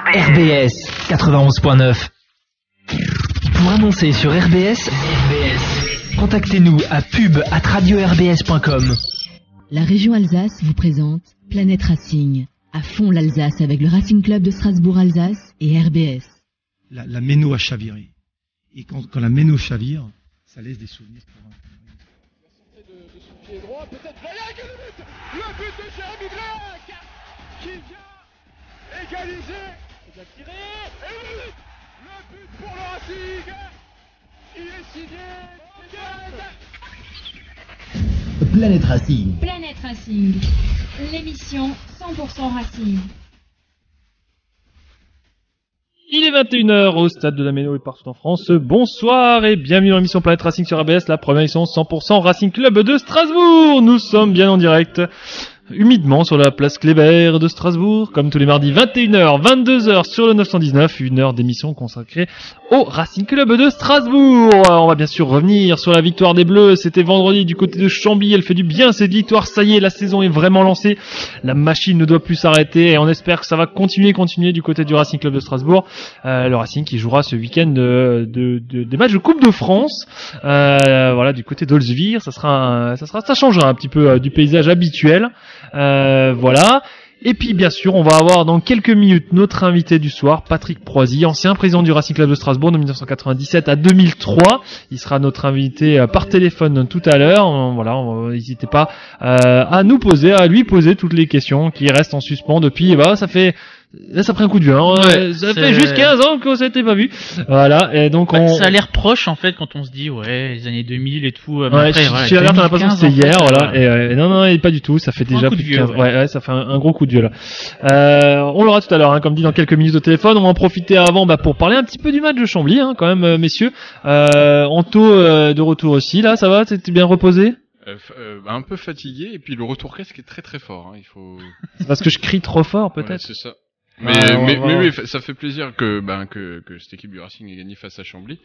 RBS 91.9. Pour annoncer sur RBS, contactez-nous à pub@radio-rbs.com. La région Alsace vous présente Planète Racing. À fond l'Alsace avec le Racing Club de Strasbourg-Alsace et RBS. La méno a chaviré. Et quand la méno chavire, ça laisse des souvenirs pour un. La sortie de son pied droit, peut-être Gleick, le but de Jérémy Gleick qui vient égaliser. Il va tirer. Et le but pour le Racing. Il est signé. Planète Racing. Planète Racing, l'émission 100% Racing. Il est 21h au stade de la Méno et partout en France. Bonsoir et bienvenue dans l'émission Planète Racing sur RBS, la première émission 100% Racing Club de Strasbourg. Nous sommes bien en direct, humidement sur la place Kléber de Strasbourg, comme tous les mardis 21h, 22h sur le 919, une heure d'émission consacrée au Racing Club de Strasbourg. On va bien sûr revenir sur la victoire des Bleus, c'était vendredi du côté de Chambly, elle fait du bien cette victoire, ça y est, la saison est vraiment lancée, la machine ne doit plus s'arrêter et on espère que ça va continuer du côté du Racing Club de Strasbourg, le Racing qui jouera ce week-end des matchs de Coupe de France, voilà, du côté d'Olsvir, ça changera un petit peu du paysage habituel. Voilà. Et puis bien sûr, on va avoir dans quelques minutes notre invité du soir, Patrick Proisy, ancien président du Racing Club de Strasbourg de 1997 à 2003. Il sera notre invité par téléphone tout à l'heure. Voilà, n'hésitez pas à lui poser toutes les questions qui restent en suspens depuis. Là, ça a pris un coup de vieux. Hein. Ça fait juste 15 ans qu'on s'était pas vu. Voilà. Et donc ça a l'air proche en fait quand on se dit les années 2000 et tout. Ouais, après, tu as l'impression que c'est hier, voilà. Et non, et pas du tout. Ça fait déjà plus de 15 ans. Ouais, ça fait un gros coup de vieux là. On l'aura tout à l'heure, hein, comme dit dans quelques minutes au téléphone. On va en profiter avant, pour parler un petit peu du match de Chambly, hein, quand même, messieurs. Anto de retour aussi. Là, ça va? T'es bien reposé? Un peu fatigué et puis le retour casque est très très fort. Hein. C'est parce que je crie trop fort, peut-être. Ouais, c'est ça. Mais ça fait plaisir que cette équipe du Racing ait gagné face à Chambly.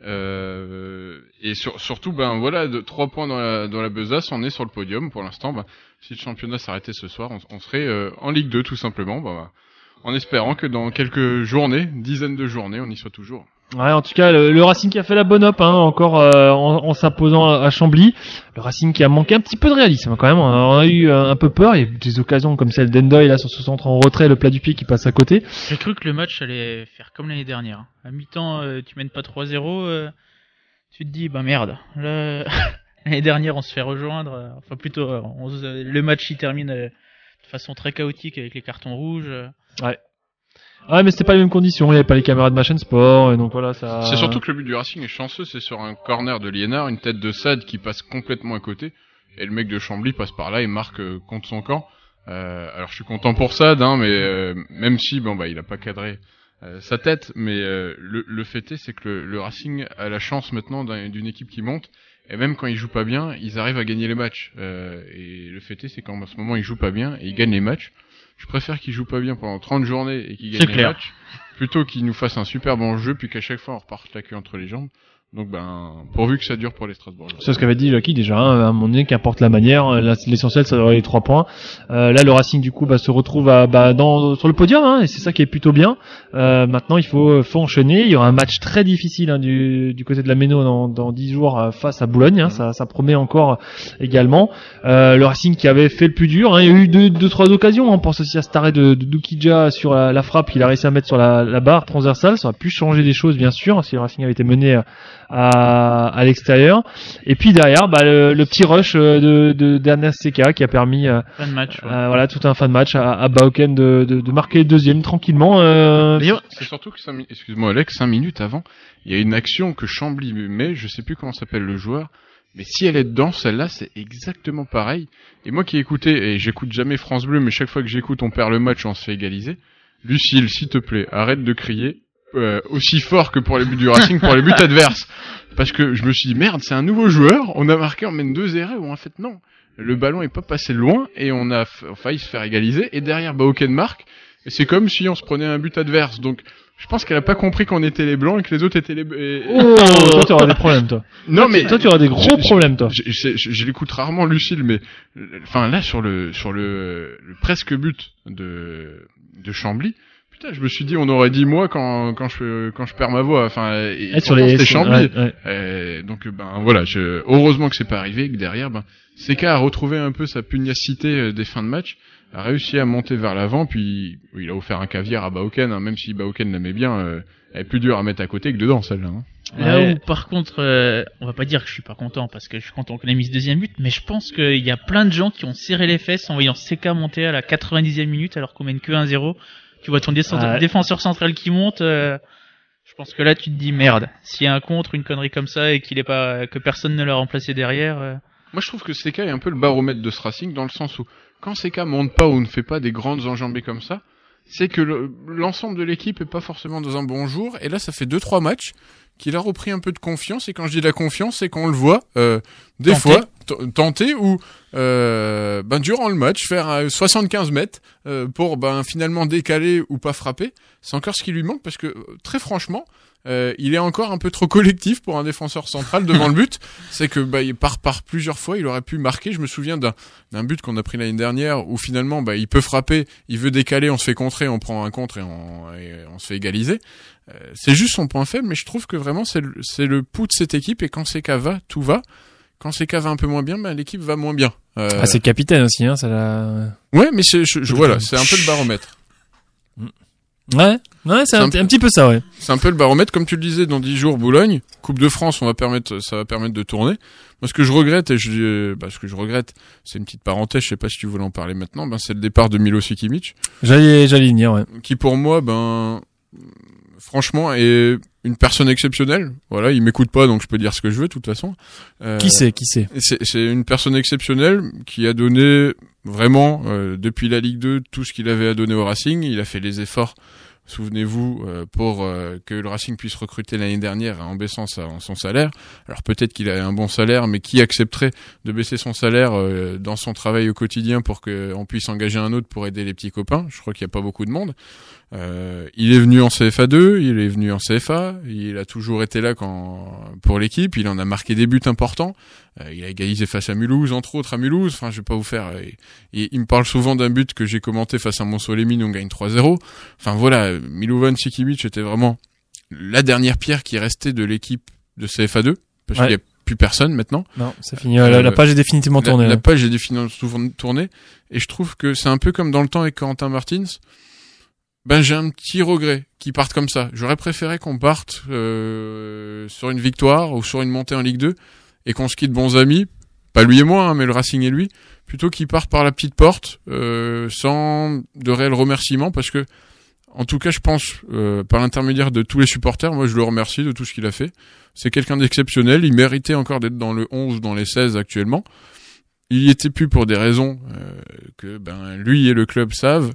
Et surtout, 3 points dans la besace, on est sur le podium pour l'instant. Si le championnat s'arrêtait ce soir, on serait en Ligue 2 tout simplement. En espérant que dans quelques journées, dizaines de journées, on y soit toujours. Ouais, en tout cas, le Racing qui a fait la bonne op, hein, encore en s'imposant à Chambly. Le Racing qui a manqué un petit peu de réalisme quand même. On a eu un peu peur. Il y a eu des occasions comme celle d'Endoy là sur ce centre en retrait, le plat du pied qui passe à côté. J'ai cru que le match allait faire comme l'année dernière. À mi-temps, tu mènes pas 3-0, tu te dis merde. Là, l'année dernière, on se fait rejoindre. Enfin plutôt, le match il termine de façon très chaotique avec les cartons rouges. Ouais. Ouais, mais c'était pas les mêmes conditions, il y avait pas les caméras de ma chaîne sport, et donc voilà, ça... C'est surtout que le but du Racing est chanceux, c'est sur un corner de Liénard, une tête de Sade qui passe complètement à côté, et le mec de Chambly passe par là et marque contre son camp. Alors je suis content pour Sade, hein, mais même si, il a pas cadré sa tête, mais le fait est, c'est que le Racing a la chance maintenant d'une équipe qui monte, et même quand ils jouent pas bien, ils arrivent à gagner les matchs. Et le fait est, c'est qu'en ce moment, ils jouent pas bien, et ils gagnent les matchs. Je préfère qu'ils jouent pas bien pendant 30 journées et qu'ils gagnent les matchs, plutôt qu'ils nous fassent un super bon jeu, puis qu'à chaque fois on reparte la queue entre les jambes. Donc pourvu que ça dure pour les Strasbourgeois. C'est ce qu'avait dit Jackie déjà, hein, à un moment donné, qu'importe la manière, l'essentiel ça doit être les 3 points. Là le Racing du coup se retrouve sur le podium, hein, et c'est ça qui est plutôt bien. Maintenant il faut enchaîner, il y aura un match très difficile, hein, du côté de la Méno dans 10 jours face à Boulogne, hein, ça promet encore également. Le Racing qui avait fait le plus dur, hein, il y a eu deux trois occasions, on pense aussi à cet arrêt de Doukidja sur la frappe qu'il a réussi à mettre sur la barre transversale, ça aurait pu changer des choses bien sûr si le Racing avait été mené à l'extérieur, et puis derrière le petit rush d'Ernest Seka qui a permis fin de match, tout un fin de match à Bauken de marquer le deuxième tranquillement. C'est surtout que excuse-moi Alex, 5 minutes avant, il y a une action que Chambly met, je sais plus comment s'appelle le joueur, mais si elle est dedans, celle-là c'est exactement pareil. Et moi qui écoutais, et j'écoute jamais France Bleu, mais chaque fois que j'écoute on perd le match, on se fait égaliser. Lucille, s'il te plaît, arrête de crier aussi fort que pour les buts du Racing, pour les buts adverses. Parce que je me suis dit, merde, c'est un nouveau joueur, on a marqué, on mène 2-0, ou en fait non. Le ballon est pas passé loin, et on a failli se faire égaliser, et derrière Bauken marque, et c'est comme si on se prenait un but adverse. Donc, je pense qu'elle a pas compris qu'on était les blancs et que les autres étaient les... toi tu auras des problèmes, toi. Non, mais... Toi tu auras des gros problèmes, toi. Je l'écoute rarement, Lucille, mais... Enfin, là, sur le presque but de Chambly, Putain, je me suis dit, on aurait dit moi quand je perds ma voix. Enfin, et sur les c'était Chambly. ouais. Donc voilà, heureusement que c'est pas arrivé, que derrière, CK a retrouvé un peu sa pugnacité des fins de match, a réussi à monter vers l'avant, puis il a offert un caviar à Baoken, hein, même si Baoken l'aimait bien, elle est plus dure à mettre à côté que dedans celle-là. Hein. Là où par contre, on va pas dire que je suis pas content parce que je suis content qu'on ait mis ce deuxième but, mais je pense qu'il y a plein de gens qui ont serré les fesses en voyant CK monter à la 90e minute alors qu'on mène que 1-0. Tu vois ton défenseur central qui monte, je pense que là tu te dis merde, s'il y a un contre, une connerie comme ça et que personne ne l'a remplacé derrière. Moi je trouve que CK est un peu le baromètre de ce Racing dans le sens où quand CK monte pas ou ne fait pas des grandes enjambées comme ça, c'est que l'ensemble de l'équipe est pas forcément dans un bon jour, et là ça fait 2-3 matchs qu'il a repris un peu de confiance, et quand je dis la confiance, c'est qu'on le voit des fois tenter ou durant le match faire 75 mètres pour finalement décaler ou pas frapper. C'est encore ce qui lui manque parce que très franchement il est encore un peu trop collectif pour un défenseur central devant le but. C'est que il par plusieurs fois il aurait pu marquer. Je me souviens d'un but qu'on a pris l'année dernière où finalement il peut frapper, il veut décaler, on se fait contrer, on prend un contre et on se fait égaliser. C'est juste son point faible, mais je trouve que vraiment c'est le pouls de cette équipe, et quand CK va, tout va. Quand CK va un peu moins bien, l'équipe va moins bien. c'est capitaine aussi, hein, ça l'a... Ouais, mais voilà, c'est un peu le baromètre. Ouais, c'est un petit peu ça, ouais. C'est un peu le baromètre, comme tu le disais, dans 10 jours, Boulogne, Coupe de France, ça va permettre de tourner. Moi, ce que je regrette, c'est une petite parenthèse, je sais pas si tu voulais en parler maintenant, c'est le départ de Milo Sikimic. J'allais y venir, ouais. Qui pour moi, franchement, est une personne exceptionnelle. Voilà, il m'écoute pas, donc je peux dire ce que je veux, de toute façon. Qui c'est? C'est une personne exceptionnelle qui a donné vraiment, depuis la Ligue 2, tout ce qu'il avait à donner au Racing. Il a fait les efforts, souvenez-vous, pour que le Racing puisse recruter l'année dernière en baissant son salaire. Alors peut-être qu'il a un bon salaire, mais qui accepterait de baisser son salaire dans son travail au quotidien pour qu'on puisse engager un autre pour aider les petits copains? Je crois qu'il n'y a pas beaucoup de monde. Il est venu en CFA2, il est venu en CFA, il a toujours été là pour l'équipe, il en a marqué des buts importants, il a égalisé face à Mulhouse, entre autres à Mulhouse, enfin je vais pas vous faire, il me parle souvent d'un but que j'ai commenté face à Montceau-les-Mines, on gagne 3-0, enfin voilà, Milovan Sikimic était vraiment la dernière pierre qui restait de l'équipe de CFA2, parce qu'il y a plus personne maintenant. Non, c'est fini, la page est définitivement tournée. La page est définitivement tournée, et je trouve que c'est un peu comme dans le temps avec Corentin Martins. J'ai un petit regret qu'ils partent comme ça. J'aurais préféré qu'on parte sur une victoire ou sur une montée en Ligue 2 et qu'on se quitte bons amis, pas lui et moi, mais le Racing et lui, plutôt qu'ils partent par la petite porte sans de réels remerciements, parce que en tout cas je pense par l'intermédiaire de tous les supporters, moi je le remercie de tout ce qu'il a fait. C'est quelqu'un d'exceptionnel, il méritait encore d'être dans le 11 ou dans les 16 actuellement. Il y était plus pour des raisons que lui et le club savent.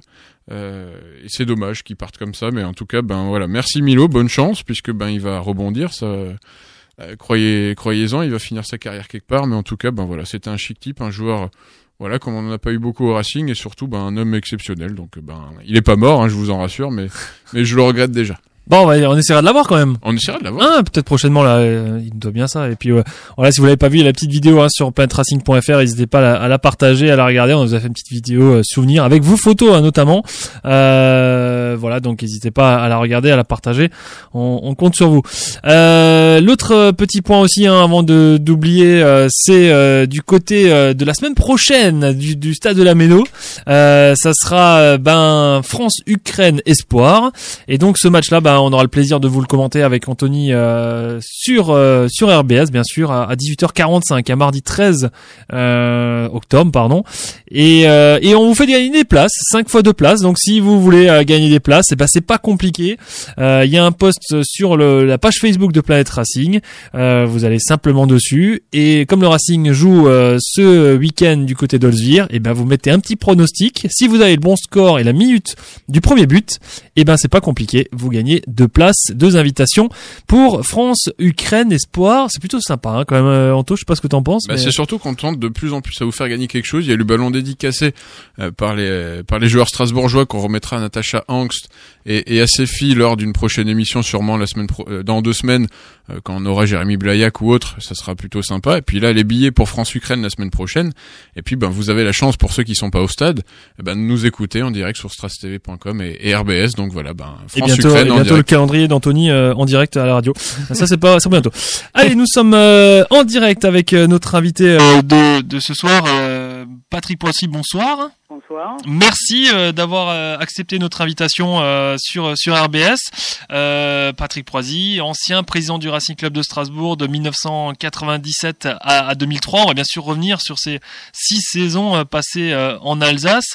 Et c'est dommage qu'ils partent comme ça, mais en tout cas voilà, merci Milo, bonne chance, puisque il va rebondir, ça croyez-en, il va finir sa carrière quelque part, mais en tout cas voilà, c'était un chic type, un joueur voilà, comme on n'en a pas eu beaucoup au Racing, et surtout un homme exceptionnel, donc il est pas mort, hein, je vous en rassure, mais je le regrette déjà. Bon, on essaiera de l'avoir quand même. On essaiera de l'avoir. Peut-être prochainement là, il doit bien ça. Et puis voilà, si vous l'avez pas vu, il y a la petite vidéo sur planetracing.fr, n'hésitez pas à la partager, à la regarder. On vous a fait une petite vidéo souvenir avec vos photos notamment. Voilà, donc n'hésitez pas à la regarder, à la partager. On compte sur vous. L'autre petit point aussi, avant d'oublier, c'est du côté de la semaine prochaine du stade de la Méno. Ça sera France-Ukraine Espoir. Et donc ce match-là, on aura le plaisir de vous le commenter avec Anthony sur RBS, bien sûr, à 18h45, à mardi 13 octobre, pardon. Et on vous fait gagner des places, 5 fois 2 places. Donc si vous voulez gagner des places, c'est pas compliqué. Il y a un post sur la page Facebook de Planète Racing. Vous allez simplement dessus, et comme le Racing joue ce week-end du côté d'Olsvir, vous mettez un petit pronostic. Si vous avez le bon score et la minute du premier but, c'est pas compliqué, vous gagnez 2 places, 2 invitations pour France-Ukraine Espoir. C'est plutôt sympa, hein, quand même, Anto, je sais pas ce que t'en penses. Bah, mais... c'est surtout qu'on tente de plus en plus à vous faire gagner quelque chose. Il y a le ballon dédicacé par les joueurs strasbourgeois qu'on remettra à Natacha Angst et à ses filles lors d'une prochaine émission, sûrement dans 2 semaines, quand on aura Jérémy Blaillac ou autre, ça sera plutôt sympa. Et puis là, les billets pour France-Ukraine la semaine prochaine. Et puis, vous avez la chance, pour ceux qui sont pas au stade, de nous écouter en direct sur stras-tv.com et RBS. Donc voilà, France-Ukraine en bientôt direct. Le calendrier d'Anthony ça, c'est bientôt. Allez, nous sommes en direct avec notre invité de ce soir, Patrick Poissy. Bonsoir. Bonsoir. Merci d'avoir accepté notre invitation sur RBS. Patrick Poissy, ancien président du Racing Club de Strasbourg de 1997 à 2003. On va bien sûr revenir sur ces 6 saisons passées en Alsace.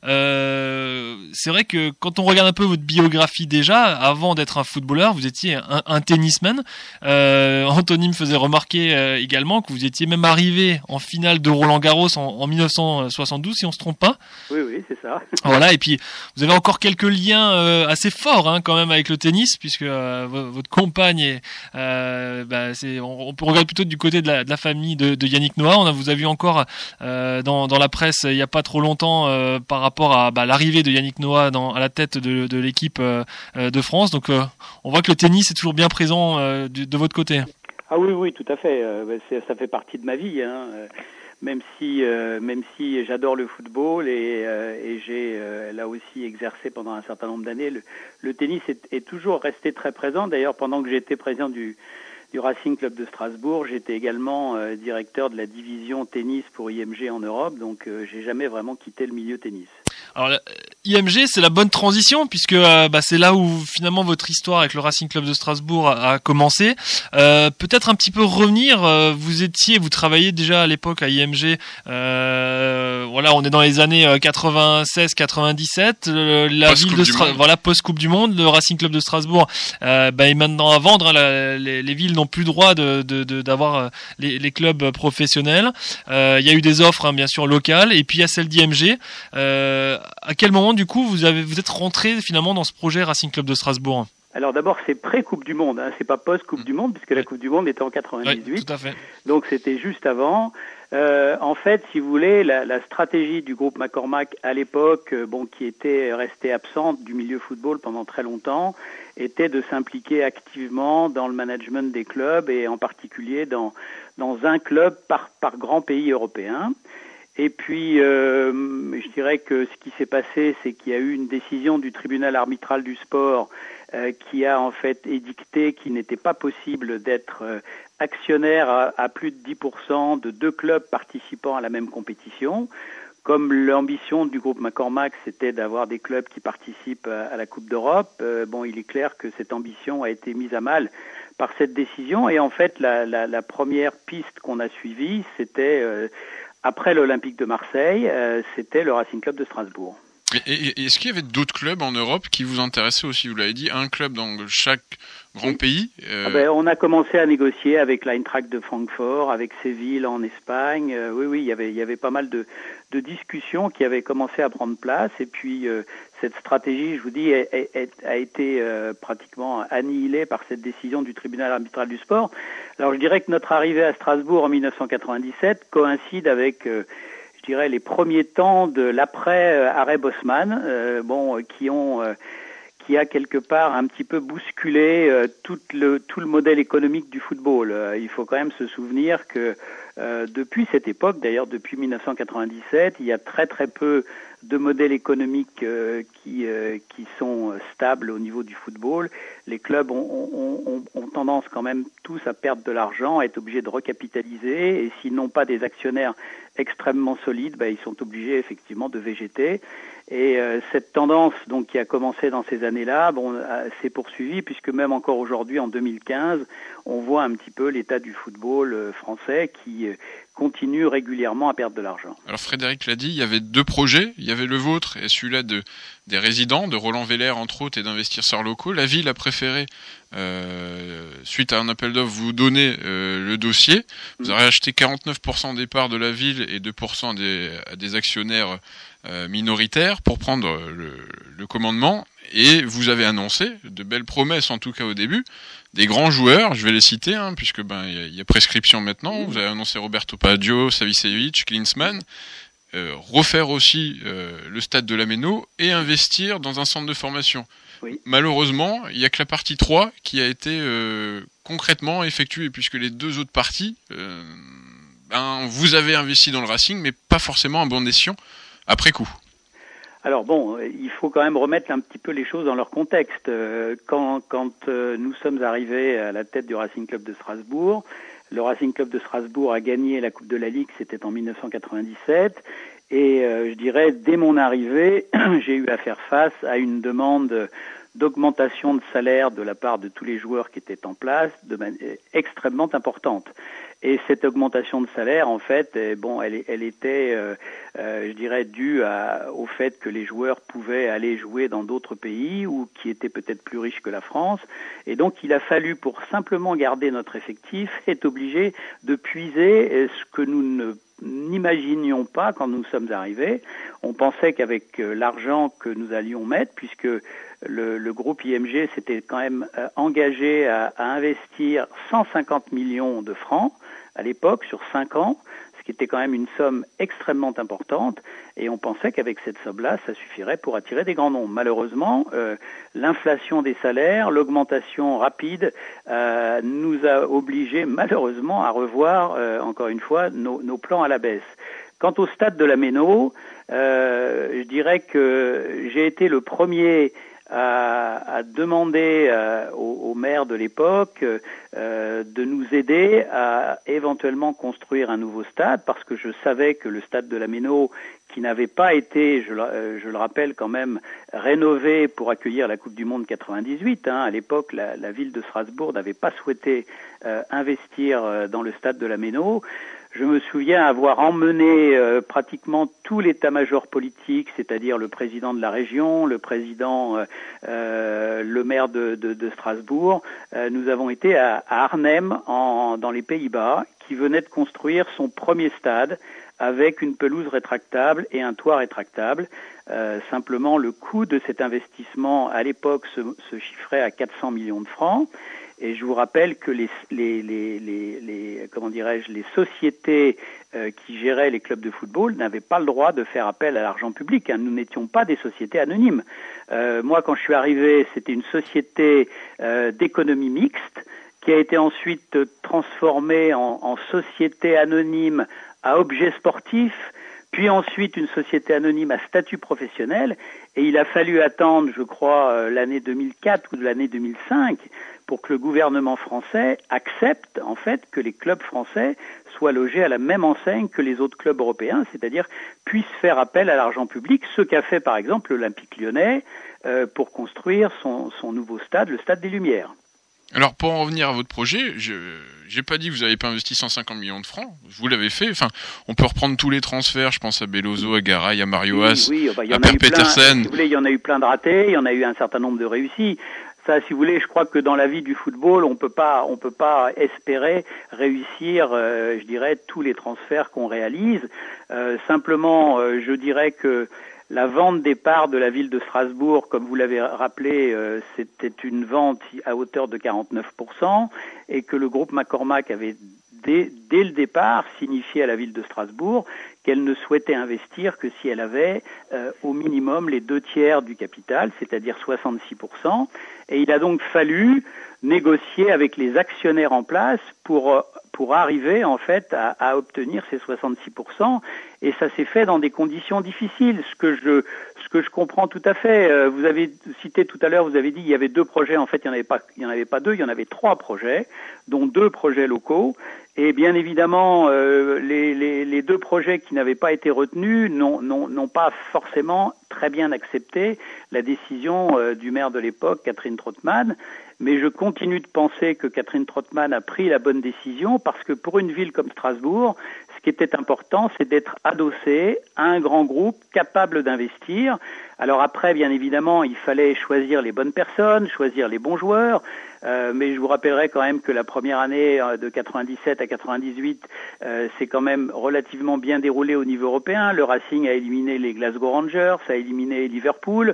C'est vrai que quand on regarde un peu votre biographie déjà, avant d'être un footballeur, vous étiez un tennisman. Anthony me faisait remarquer également que vous étiez même arrivé en finale de Roland-Garros en 1972, si on se trompe pas. Oui, c'est ça. Voilà, et puis vous avez encore quelques liens assez forts quand même avec le tennis, puisque votre compagne on peut regarder plutôt du côté de la famille de Yannick Noah. On vous a vu encore dans la presse il y a pas trop longtemps par rapport à l'arrivée de Yannick Noah à la tête de l'équipe de France. Donc on voit que le tennis est toujours bien présent de votre côté. Ah oui, tout à fait. Ça fait partie de ma vie, hein. Même si j'adore le football et j'ai là aussi exercé pendant un certain nombre d'années, le tennis est toujours resté très présent. D'ailleurs, pendant que j'étais président du Racing Club de Strasbourg, j'étais également directeur de la division tennis pour IMG en Europe, donc j'ai jamais vraiment quitté le milieu tennis. Alors IMG, c'est la bonne transition, puisque c'est là où finalement votre histoire avec le Racing Club de Strasbourg a commencé. Peut-être un petit peu revenir, vous travailliez déjà à l'époque à IMG, on est dans les années 96-97, la ville de post-Coupe du Monde, le Racing Club de Strasbourg est maintenant à vendre, les villes n'ont plus droit d'avoir les clubs professionnels. Il y a eu des offres bien sûr locales, et puis il y a celle d'IMG. À quel moment du coup vous êtes rentré finalement dans ce projet Racing Club de Strasbourg? Alors d'abord, c'est pré-Coupe du Monde, hein, c'est pas post-Coupe du Monde, puisque la Coupe du Monde était en 98. Oui, tout à fait. Donc c'était juste avant. En fait, si vous voulez, la stratégie du groupe McCormack à l'époque, qui était restée absente du milieu football pendant très longtemps, était de s'impliquer activement dans le management des clubs et en particulier dans un club par grand pays européen. Et puis, je dirais que ce qui s'est passé, c'est qu'il y a eu une décision du tribunal arbitral du sport qui a en fait édicté qu'il n'était pas possible d'être actionnaire à plus de 10% de 2 clubs participant à la même compétition. Comme l'ambition du groupe McCormack, c'était d'avoir des clubs qui participent à la Coupe d'Europe, il est clair que cette ambition a été mise à mal par cette décision. Et en fait, la première piste qu'on a suivie, c'était... après l'Olympique de Marseille, c'était le Racing Club de Strasbourg. Et est-ce qu'il y avait d'autres clubs en Europe qui vous intéressaient aussi? Vous l'avez dit, un club dans chaque grand pays. On a commencé à négocier avec l'Eintracht de Francfort, avec Séville en Espagne. Oui, il y avait pas mal de discussions qui avaient commencé à prendre place. Et puis cette stratégie, je vous dis, a été pratiquement annihilée par cette décision du tribunal arbitral du sport. Alors je dirais que notre arrivée à Strasbourg en 1997 coïncide avec les premiers temps de l'après-arrêt Bosman, qui a quelque part un petit peu bousculé tout le modèle économique du football. Il faut quand même se souvenir que depuis cette époque, d'ailleurs depuis 1997, il y a très très peu de modèles économiques qui sont stables au niveau du football. Les clubs ont tendance quand même tous à perdre de l'argent, à être obligés de recapitaliser, et s'ils n'ont pas des actionnaires extrêmement solides, ils sont obligés effectivement de végéter. Et cette tendance donc qui a commencé dans ces années-là, s'est poursuivie, puisque même encore aujourd'hui, en 2015, on voit un petit peu l'état du football français qui continue régulièrement à perdre de l'argent. Alors Frédéric l'a dit, il y avait 2 projets, il y avait le vôtre et celui-là des résidents, de Roland Veller entre autres et d'investisseurs locaux. La ville a préféré, suite à un appel d'offres, vous donner le dossier. Vous avez acheté 49% des parts de la ville et 2% des actionnaires minoritaires pour prendre le commandement. Et vous avez annoncé de belles promesses, en tout cas au début, des grands joueurs, je vais les citer, puisque il y a prescription maintenant. Vous avez annoncé Roberto Baggio, Savicevic, Klinsmann, refaire aussi le stade de la Méno et investir dans un centre de formation. Oui. Malheureusement, il n'y a que la partie 3 qui a été concrètement effectuée, puisque les 2 autres parties, vous avez investi dans le Racing, mais pas forcément à bon escient après coup. Alors bon, il faut quand même remettre un petit peu les choses dans leur contexte. Quand nous sommes arrivés à la tête du Racing Club de Strasbourg, le Racing Club de Strasbourg a gagné la Coupe de la Ligue, c'était en 1997, et je dirais, dès mon arrivée, j'ai eu à faire face à une demande d'augmentation de salaire de la part de tous les joueurs qui étaient en place, extrêmement importante. Et cette augmentation de salaire, en fait, elle était, je dirais, due au fait que les joueurs pouvaient aller jouer dans d'autres pays ou qui étaient peut-être plus riches que la France. Et donc, il a fallu, pour simplement garder notre effectif, être obligé de puiser ce que nous n'imaginions pas quand nous sommes arrivés. On pensait qu'avec l'argent que nous allions mettre, puisque le groupe IMG s'était quand même engagé à investir 150 millions de francs à l'époque sur 5 ans, ce qui était quand même une somme extrêmement importante, et on pensait qu'avec cette somme-là, ça suffirait pour attirer des grands noms. Malheureusement, l'inflation des salaires, l'augmentation rapide nous a obligés malheureusement à revoir, encore une fois, nos plans à la baisse. Quant au stade de la Méno, je dirais que j'ai été le premier à demander au maire de l'époque de nous aider à éventuellement construire un nouveau stade, parce que je savais que le stade de la Méno, qui n'avait pas été, je le rappelle quand même, rénové pour accueillir la Coupe du Monde 98, à l'époque la ville de Strasbourg n'avait pas souhaité investir dans le stade de la Méno. Je me souviens avoir emmené pratiquement tout l'état-major politique, c'est-à-dire le président de la région, le président, le maire de Strasbourg. Nous avons été à Arnhem, dans les Pays-Bas, qui venait de construire son premier stade avec une pelouse rétractable et un toit rétractable. Simplement, le coût de cet investissement, à l'époque, se chiffrait à 400 millions de francs. Et je vous rappelle que les sociétés qui géraient les clubs de football n'avaient pas le droit de faire appel à l'argent public. Nous n'étions pas des sociétés anonymes. Moi, quand je suis arrivé, c'était une société d'économie mixte qui a été ensuite transformée en société anonyme à objet sportif, puis ensuite une société anonyme à statut professionnel. Et il a fallu attendre, je crois, l'année 2004 ou l'année 2005 pour que le gouvernement français accepte en fait que les clubs français soient logés à la même enseigne que les autres clubs européens, c'est-à-dire puissent faire appel à l'argent public, ce qu'a fait par exemple l'Olympique Lyonnais pour construire son nouveau stade, le Stade des Lumières. Alors, pour en revenir à votre projet, j'ai pas dit que vous n'avez pas investi 150 millions de francs. Vous l'avez fait. Enfin, on peut reprendre tous les transferts. Je pense à Bellozo, à Garay, à Mario Haas, à Per Petersen. Si vous voulez, il y en a eu plein de ratés. Il y en a eu un certain nombre de réussis. Ça, si vous voulez, je crois que dans la vie du football, on peut pas espérer réussir, je dirais, tous les transferts qu'on réalise. Simplement, je dirais que la vente des parts de la ville de Strasbourg, comme vous l'avez rappelé, c'était une vente à hauteur de 49%, et que le groupe McCormack avait dès le départ signifié à la ville de Strasbourg qu'elle ne souhaitait investir que si elle avait au minimum les 2/3 du capital, c'est-à-dire 66%. Et il a donc fallu négocier avec les actionnaires en place pour arriver en fait à obtenir ces 66%, et ça s'est fait dans des conditions difficiles, ce que je comprends tout à fait. Vous avez cité tout à l'heure, vous avez dit il y avait 2 projets, en fait il y en avait pas 2, il y en avait 3 projets, dont 2 projets locaux, et bien évidemment les 2 projets qui n'avaient pas été retenus n'ont pas forcément très bien accepté la décision du maire de l'époque, Catherine Trottmann. Mais je continue de penser que Catherine Trottmann a pris la bonne décision, parce que pour une ville comme Strasbourg, ce qui était important, c'est d'être adossé à un grand groupe capable d'investir. Alors après, bien évidemment, il fallait choisir les bonnes personnes, choisir les bons joueurs, mais je vous rappellerai quand même que la première année de 97 à 98 c'est quand même relativement bien déroulé au niveau européen. Le Racing a éliminé les Glasgow Rangers, a éliminé Liverpool.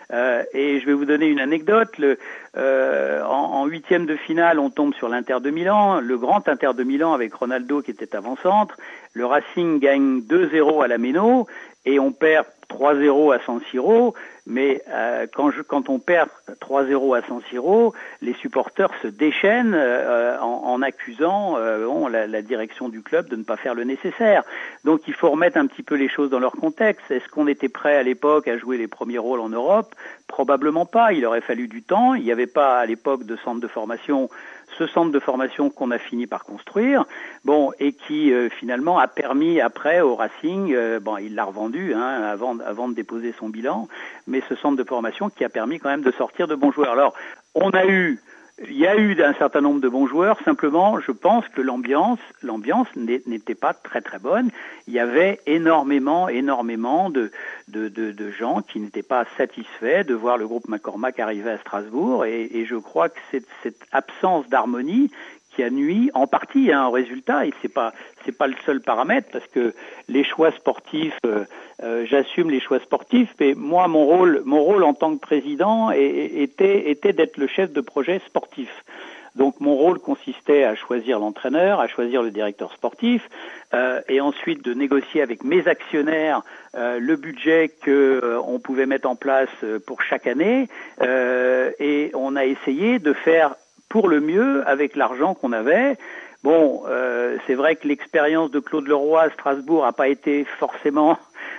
Et je vais vous donner une anecdote. En huitième de finale, on tombe sur l'Inter de Milan, le grand Inter de Milan avec Ronaldo qui était avant-centre. Le Racing gagne 2-0 à la Méno et on perd 3-0 à San Siro. Mais quand on perd 3-0 à San Siro, les supporters se déchaînent en accusant la direction du club de ne pas faire le nécessaire. Donc il faut remettre un petit peu les choses dans leur contexte. Est-ce qu'on était prêt à l'époque à jouer les premiers rôles en Europe ? Probablement pas. Il aurait fallu du temps. Il n'y avait pas à l'époque de centre de formation. Ce centre de formation qu'on a fini par construire, et qui finalement a permis après au Racing, il l'a revendu avant de déposer son bilan, mais ce centre de formation qui a permis quand même de sortir de bons joueurs. Alors, il y a eu un certain nombre de bons joueurs, simplement, je pense que l'ambiance n'était pas très très bonne. Il y avait énormément de gens qui n'étaient pas satisfaits de voir le groupe McCormack arriver à Strasbourg, et je crois que c'est cette absence d'harmonie qui a nui en partie au résultat, et c'est pas le seul paramètre, parce que les choix sportifs, j'assume les choix sportifs, mais moi mon rôle en tant que président était d'être le chef de projet sportif. Donc mon rôle consistait à choisir l'entraîneur, à choisir le directeur sportif, et ensuite de négocier avec mes actionnaires le budget que on pouvait mettre en place pour chaque année, et on a essayé de faire pour le mieux avec l'argent qu'on avait. C'est vrai que l'expérience de Claude Leroy à Strasbourg n'a pas été forcément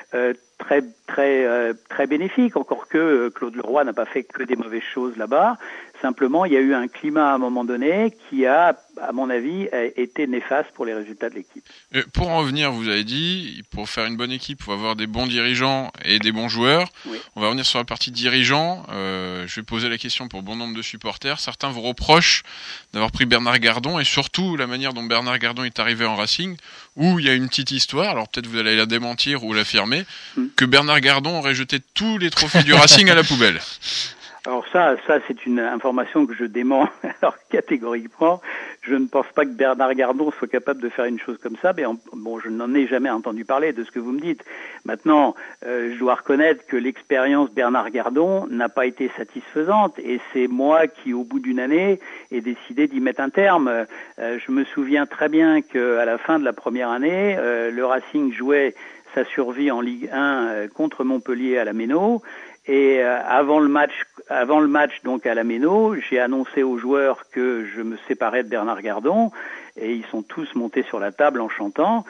très bénéfique, encore que Claude Leroy n'a pas fait que des mauvaises choses là-bas. Simplement, il y a eu un climat à un moment donné qui a, à mon avis, été néfaste pour les résultats de l'équipe. Pour en revenir, vous avez dit, pour faire une bonne équipe, il faut avoir des bons dirigeants et des bons joueurs. Oui. On va revenir sur la partie dirigeants. Je vais poser la question pour bon nombre de supporters. Certains vous reprochent d'avoir pris Bernard Gardon, et surtout la manière dont Bernard Gardon est arrivé en Racing, où il y a une petite histoire, alors peut-être vous allez la démentir ou l'affirmer, que Bernard Gardon aurait jeté tous les trophées du Racing à la poubelle. Alors ça c'est une information que je dément alors catégoriquement. Je ne pense pas que Bernard Gardon soit capable de faire une chose comme ça, mais je n'en ai jamais entendu parler de ce que vous me dites. Maintenant, je dois reconnaître que l'expérience Bernard Gardon n'a pas été satisfaisante, et c'est moi qui, au bout d'une année, ai décidé d'y mettre un terme. Je me souviens très bien qu'à la fin de la première année, le Racing jouait sa survie en Ligue 1 contre Montpellier à la Méno. Et avant le match donc à la Méno, j'ai annoncé aux joueurs que je me séparais de Bernard Gardon, et ils sont tous montés sur la table en chantant,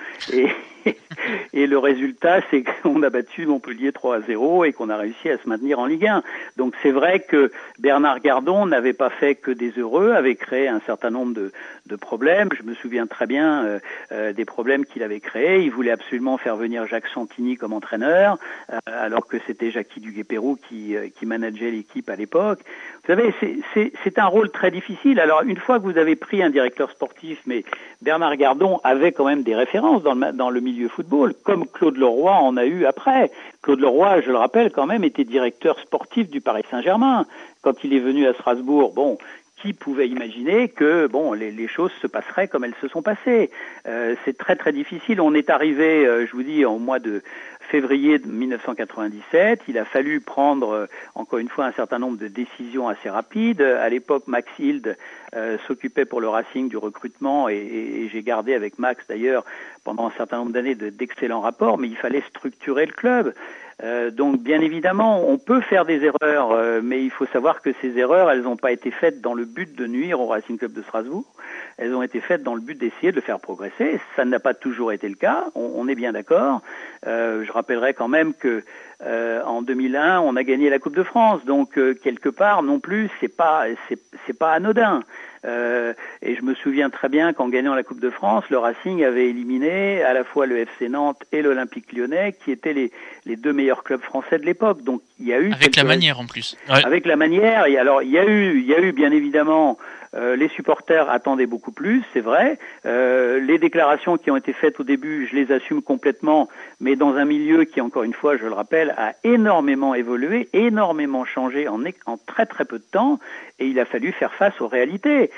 et le résultat c'est qu'on a battu Montpellier 3-0 et qu'on a réussi à se maintenir en Ligue 1. Donc c'est vrai que Bernard Gardon n'avait pas fait que des heureux, avait créé un certain nombre de problèmes. Je me souviens très bien des problèmes qu'il avait créés. Il voulait absolument faire venir Jacques Santini comme entraîneur, alors que c'était Jackie Duguay-Pérou qui manageait l'équipe à l'époque. Vous savez, c'est un rôle très difficile. Alors une fois que vous avez pris un directeur sportif, mais Bernard Gardon avait quand même des références dans le milieu football, comme Claude Leroy en a eu après. Claude Leroy, je le rappelle quand même, était directeur sportif du Paris Saint-Germain. Quand il est venu à Strasbourg, qui pouvait imaginer que les choses se passeraient comme elles se sont passées. C'est très très difficile. On est arrivé, je vous dis, au mois de février 1997. Il a fallu prendre encore une fois un certain nombre de décisions assez rapides. À l'époque, Max Hild s'occupait pour le Racing du recrutement, et j'ai gardé avec Max d'ailleurs pendant un certain nombre d'années d'excellents rapports, mais il fallait structurer le club. Donc bien évidemment, on peut faire des erreurs, mais il faut savoir que ces erreurs, elles n'ont pas été faites dans le but de nuire au Racing Club de Strasbourg. Elles ont été faites dans le but d'essayer de le faire progresser. Ça n'a pas toujours été le cas, on est bien d'accord. Je rappellerai quand même que en 2001, on a gagné la Coupe de France, donc quelque part non plus, c'est pas anodin. Et je me souviens très bien qu'en gagnant la Coupe de France, le Racing avait éliminé à la fois le FC Nantes et l'Olympique Lyonnais, qui étaient les deux meilleurs clubs français de l'époque. Donc il y a eu avec la manière en plus. Ouais. Avec la manière. Et alors il y a eu bien évidemment Les supporters attendaient beaucoup plus, c'est vrai. Les déclarations qui ont été faites au début, je les assume complètement, mais dans un milieu qui, encore une fois, je le rappelle, a énormément évolué, énormément changé en très très peu de temps, et il a fallu faire face aux réalités.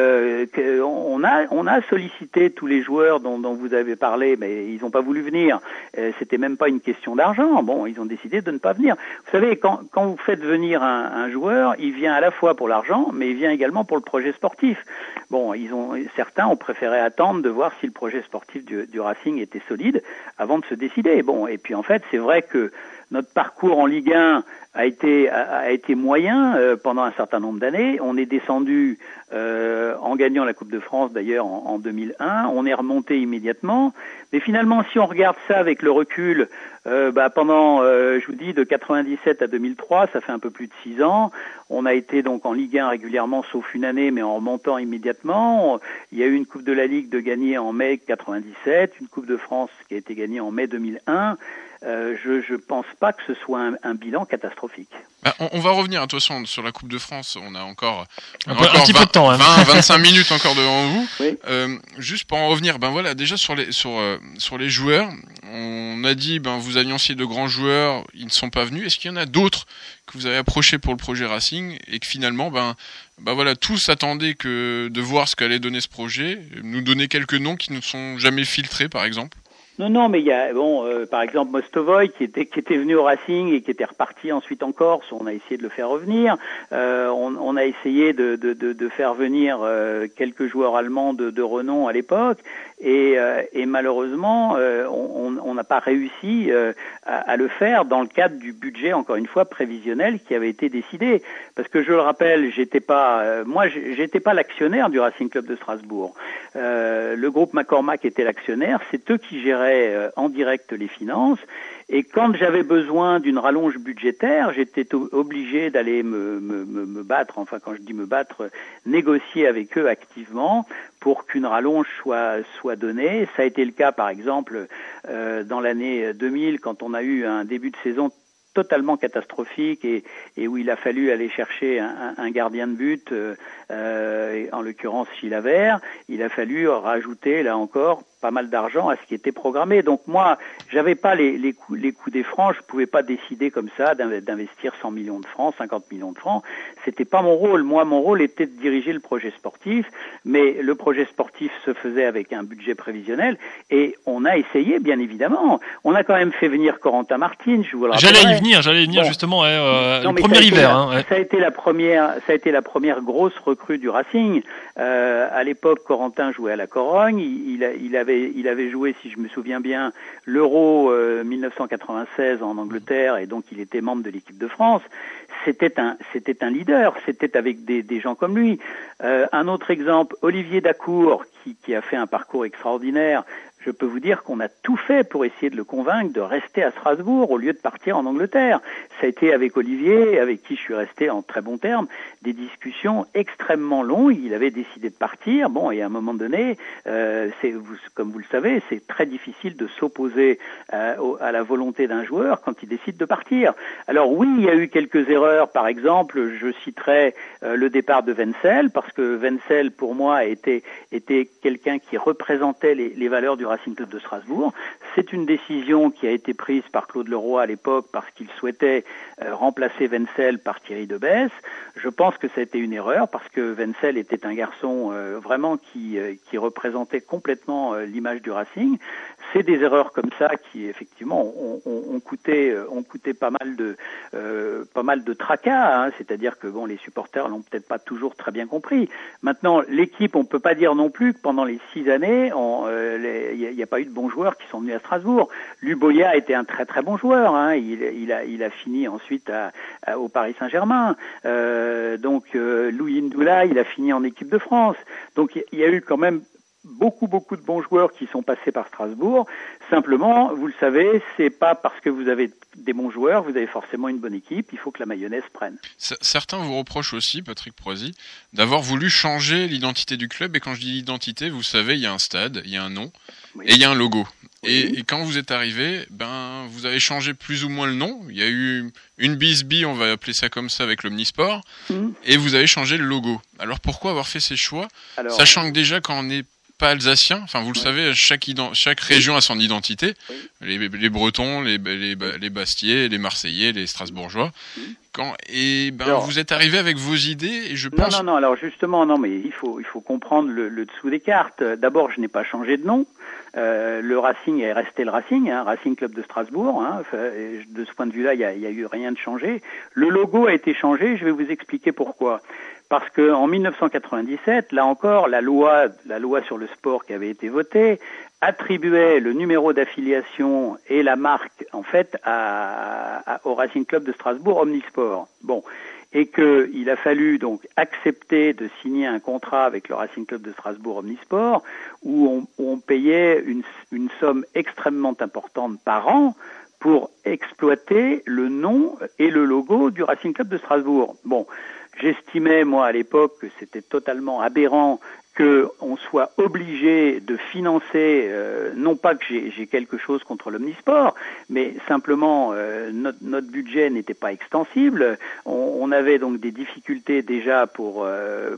On a sollicité tous les joueurs dont vous avez parlé, mais ils n'ont pas voulu venir. C'était même pas une question d'argent. Bon, ils ont décidé de ne pas venir. Vous savez, quand vous faites venir un joueur, il vient à la fois pour l'argent, mais il vient également pour le projet sportif. Bon, certains ont préféré attendre de voir si le projet sportif du Racing était solide avant de se décider. Bon, et puis en fait, c'est vrai que notre parcours en Ligue 1 a été moyen pendant un certain nombre d'années. On est descendu en gagnant la Coupe de France d'ailleurs en 2001. On est remonté immédiatement. Mais finalement, si on regarde ça avec le recul, pendant, je vous dis, de 97 à 2003, ça fait un peu plus de 6 ans. On a été donc en Ligue 1 régulièrement, sauf une année, mais en remontant immédiatement. Il y a eu une Coupe de la Ligue de gagnée en mai 97, une Coupe de France qui a été gagnée en mai 2001. Je pense pas que ce soit un bilan catastrophique. On va revenir de toute façon sur la Coupe de France. On a encore un petit peu de temps, 20-25 minutes encore devant vous. Oui. Juste pour en revenir, voilà, déjà sur les joueurs, on a dit vous annonciez de grands joueurs, ils ne sont pas venus. Est-ce qu'il y en a d'autres que vous avez approchés pour le projet Racing et que finalement voilà, tous attendaient de voir ce qu'allait donner ce projet, nous donner quelques noms qui ne sont jamais filtrés par exemple? Non, mais il y a par exemple Mostovoy qui était venu au Racing et qui était reparti ensuite en Corse. On a essayé de le faire revenir. On a essayé de faire venir quelques joueurs allemands de renom à l'époque et malheureusement on n'a pas réussi à le faire dans le cadre du budget, encore une fois, prévisionnel qui avait été décidé. Parce que je le rappelle, j'étais pas l'actionnaire du Racing Club de Strasbourg. Le groupe McCormack était l'actionnaire. C'est eux qui géraient en direct les finances, et quand j'avais besoin d'une rallonge budgétaire, j'étais obligé d'aller me battre, enfin quand je dis me battre, négocier avec eux activement pour qu'une rallonge soit donnée. Ça a été le cas par exemple dans l'année 2000 quand on a eu un début de saison totalement catastrophique et où il a fallu aller chercher un gardien de but, en l'occurrence Chilavert. Il a fallu rajouter là encore pas mal d'argent à ce qui était programmé. Donc moi, j'avais pas les coups des francs, je pouvais pas décider comme ça d'investir 100 millions de francs, 50 millions de francs. C'était pas mon rôle. Moi, mon rôle était de diriger le projet sportif, mais le projet sportif se faisait avec un budget prévisionnel et on a essayé, bien évidemment. On a quand même fait venir Corentin Martin, je vous le rappelle. J'allais y venir justement, le premier hiver. Ça a été la première grosse recrue du Racing. À l'époque, Corentin jouait à la Corogne. Il avait joué, si je me souviens bien, l'Euro 1996 en Angleterre, et donc il était membre de l'équipe de France. C'était un leader. C'était avec des gens comme lui. Un autre exemple, Olivier Dacour, qui a fait un parcours extraordinaire. Je peux vous dire qu'on a tout fait pour essayer de le convaincre de rester à Strasbourg au lieu de partir en Angleterre. Ça a été avec Olivier, avec qui je suis resté en très bons termes, des discussions extrêmement longues. Il avait décidé de partir. Bon, et à un moment donné, comme vous le savez, c'est très difficile de s'opposer à la volonté d'un joueur quand il décide de partir. Alors oui, il y a eu quelques erreurs. Par exemple, je citerai le départ de Wenzel, parce que Wenzel, pour moi, était quelqu'un qui représentait les valeurs du Racing Club de Strasbourg. C'est une décision qui a été prise par Claude Leroy à l'époque parce qu'il souhaitait remplacer Wenzel par Thierry Debesse. Je pense que ça a été une erreur parce que Wenzel était un garçon vraiment qui représentait complètement l'image du Racing. C'est des erreurs comme ça qui effectivement ont coûté pas mal de tracas, hein. C'est-à-dire que les supporters l'ont peut-être pas toujours très bien compris. Maintenant, l'équipe, on peut pas dire non plus que pendant les 6 années, il n'y a pas eu de bons joueurs qui sont venus à Strasbourg. Luboya était un très très bon joueur, hein. Il a fini ensuite au Paris Saint-Germain. Louis Ndoula, il a fini en équipe de France. Donc il y a eu quand même beaucoup de bons joueurs qui sont passés par Strasbourg. Simplement, vous le savez, c'est pas parce que vous avez des bons joueurs, vous avez forcément une bonne équipe. Il faut que la mayonnaise prenne. Certains vous reprochent aussi, Patrick Proisy, d'avoir voulu changer l'identité du club. Et quand je dis l'identité, vous savez, il y a un stade, il y a un nom, oui, et il y a un logo. Et quand vous êtes arrivé, vous avez changé plus ou moins le nom. Il y a eu une bisbille, on va appeler ça comme ça, avec l'Omnisport, et vous avez changé le logo. Alors pourquoi avoir fait ces choix, sachant que déjà quand on n'est pas alsacien, enfin vous le savez, chaque région a son identité. Les Bretons, les Bastiais, les Marseillais, les Strasbourgeois. Vous êtes arrivé avec vos idées et je pense. Non. Alors justement, non, mais il faut comprendre le dessous des cartes. D'abord, je n'ai pas changé de nom. Le Racing est resté le Racing, Racing Club de Strasbourg. De ce point de vue-là, il y a eu rien de changé. Le logo a été changé. Je vais vous expliquer pourquoi. Parce que en 1997, là encore, la loi sur le sport qui avait été votée attribuait le numéro d'affiliation et la marque en fait au Racing Club de Strasbourg Omnisport. Bon, et que il a fallu donc accepter de signer un contrat avec le Racing Club de Strasbourg Omnisport où on payait une somme extrêmement importante par an pour exploiter le nom et le logo du Racing Club de Strasbourg. Bon. J'estimais, moi, à l'époque, que c'était totalement aberrant qu'on soit obligé de financer, non pas que j'ai quelque chose contre l'Omnisport, mais simplement notre budget n'était pas extensible. On avait donc des difficultés déjà pour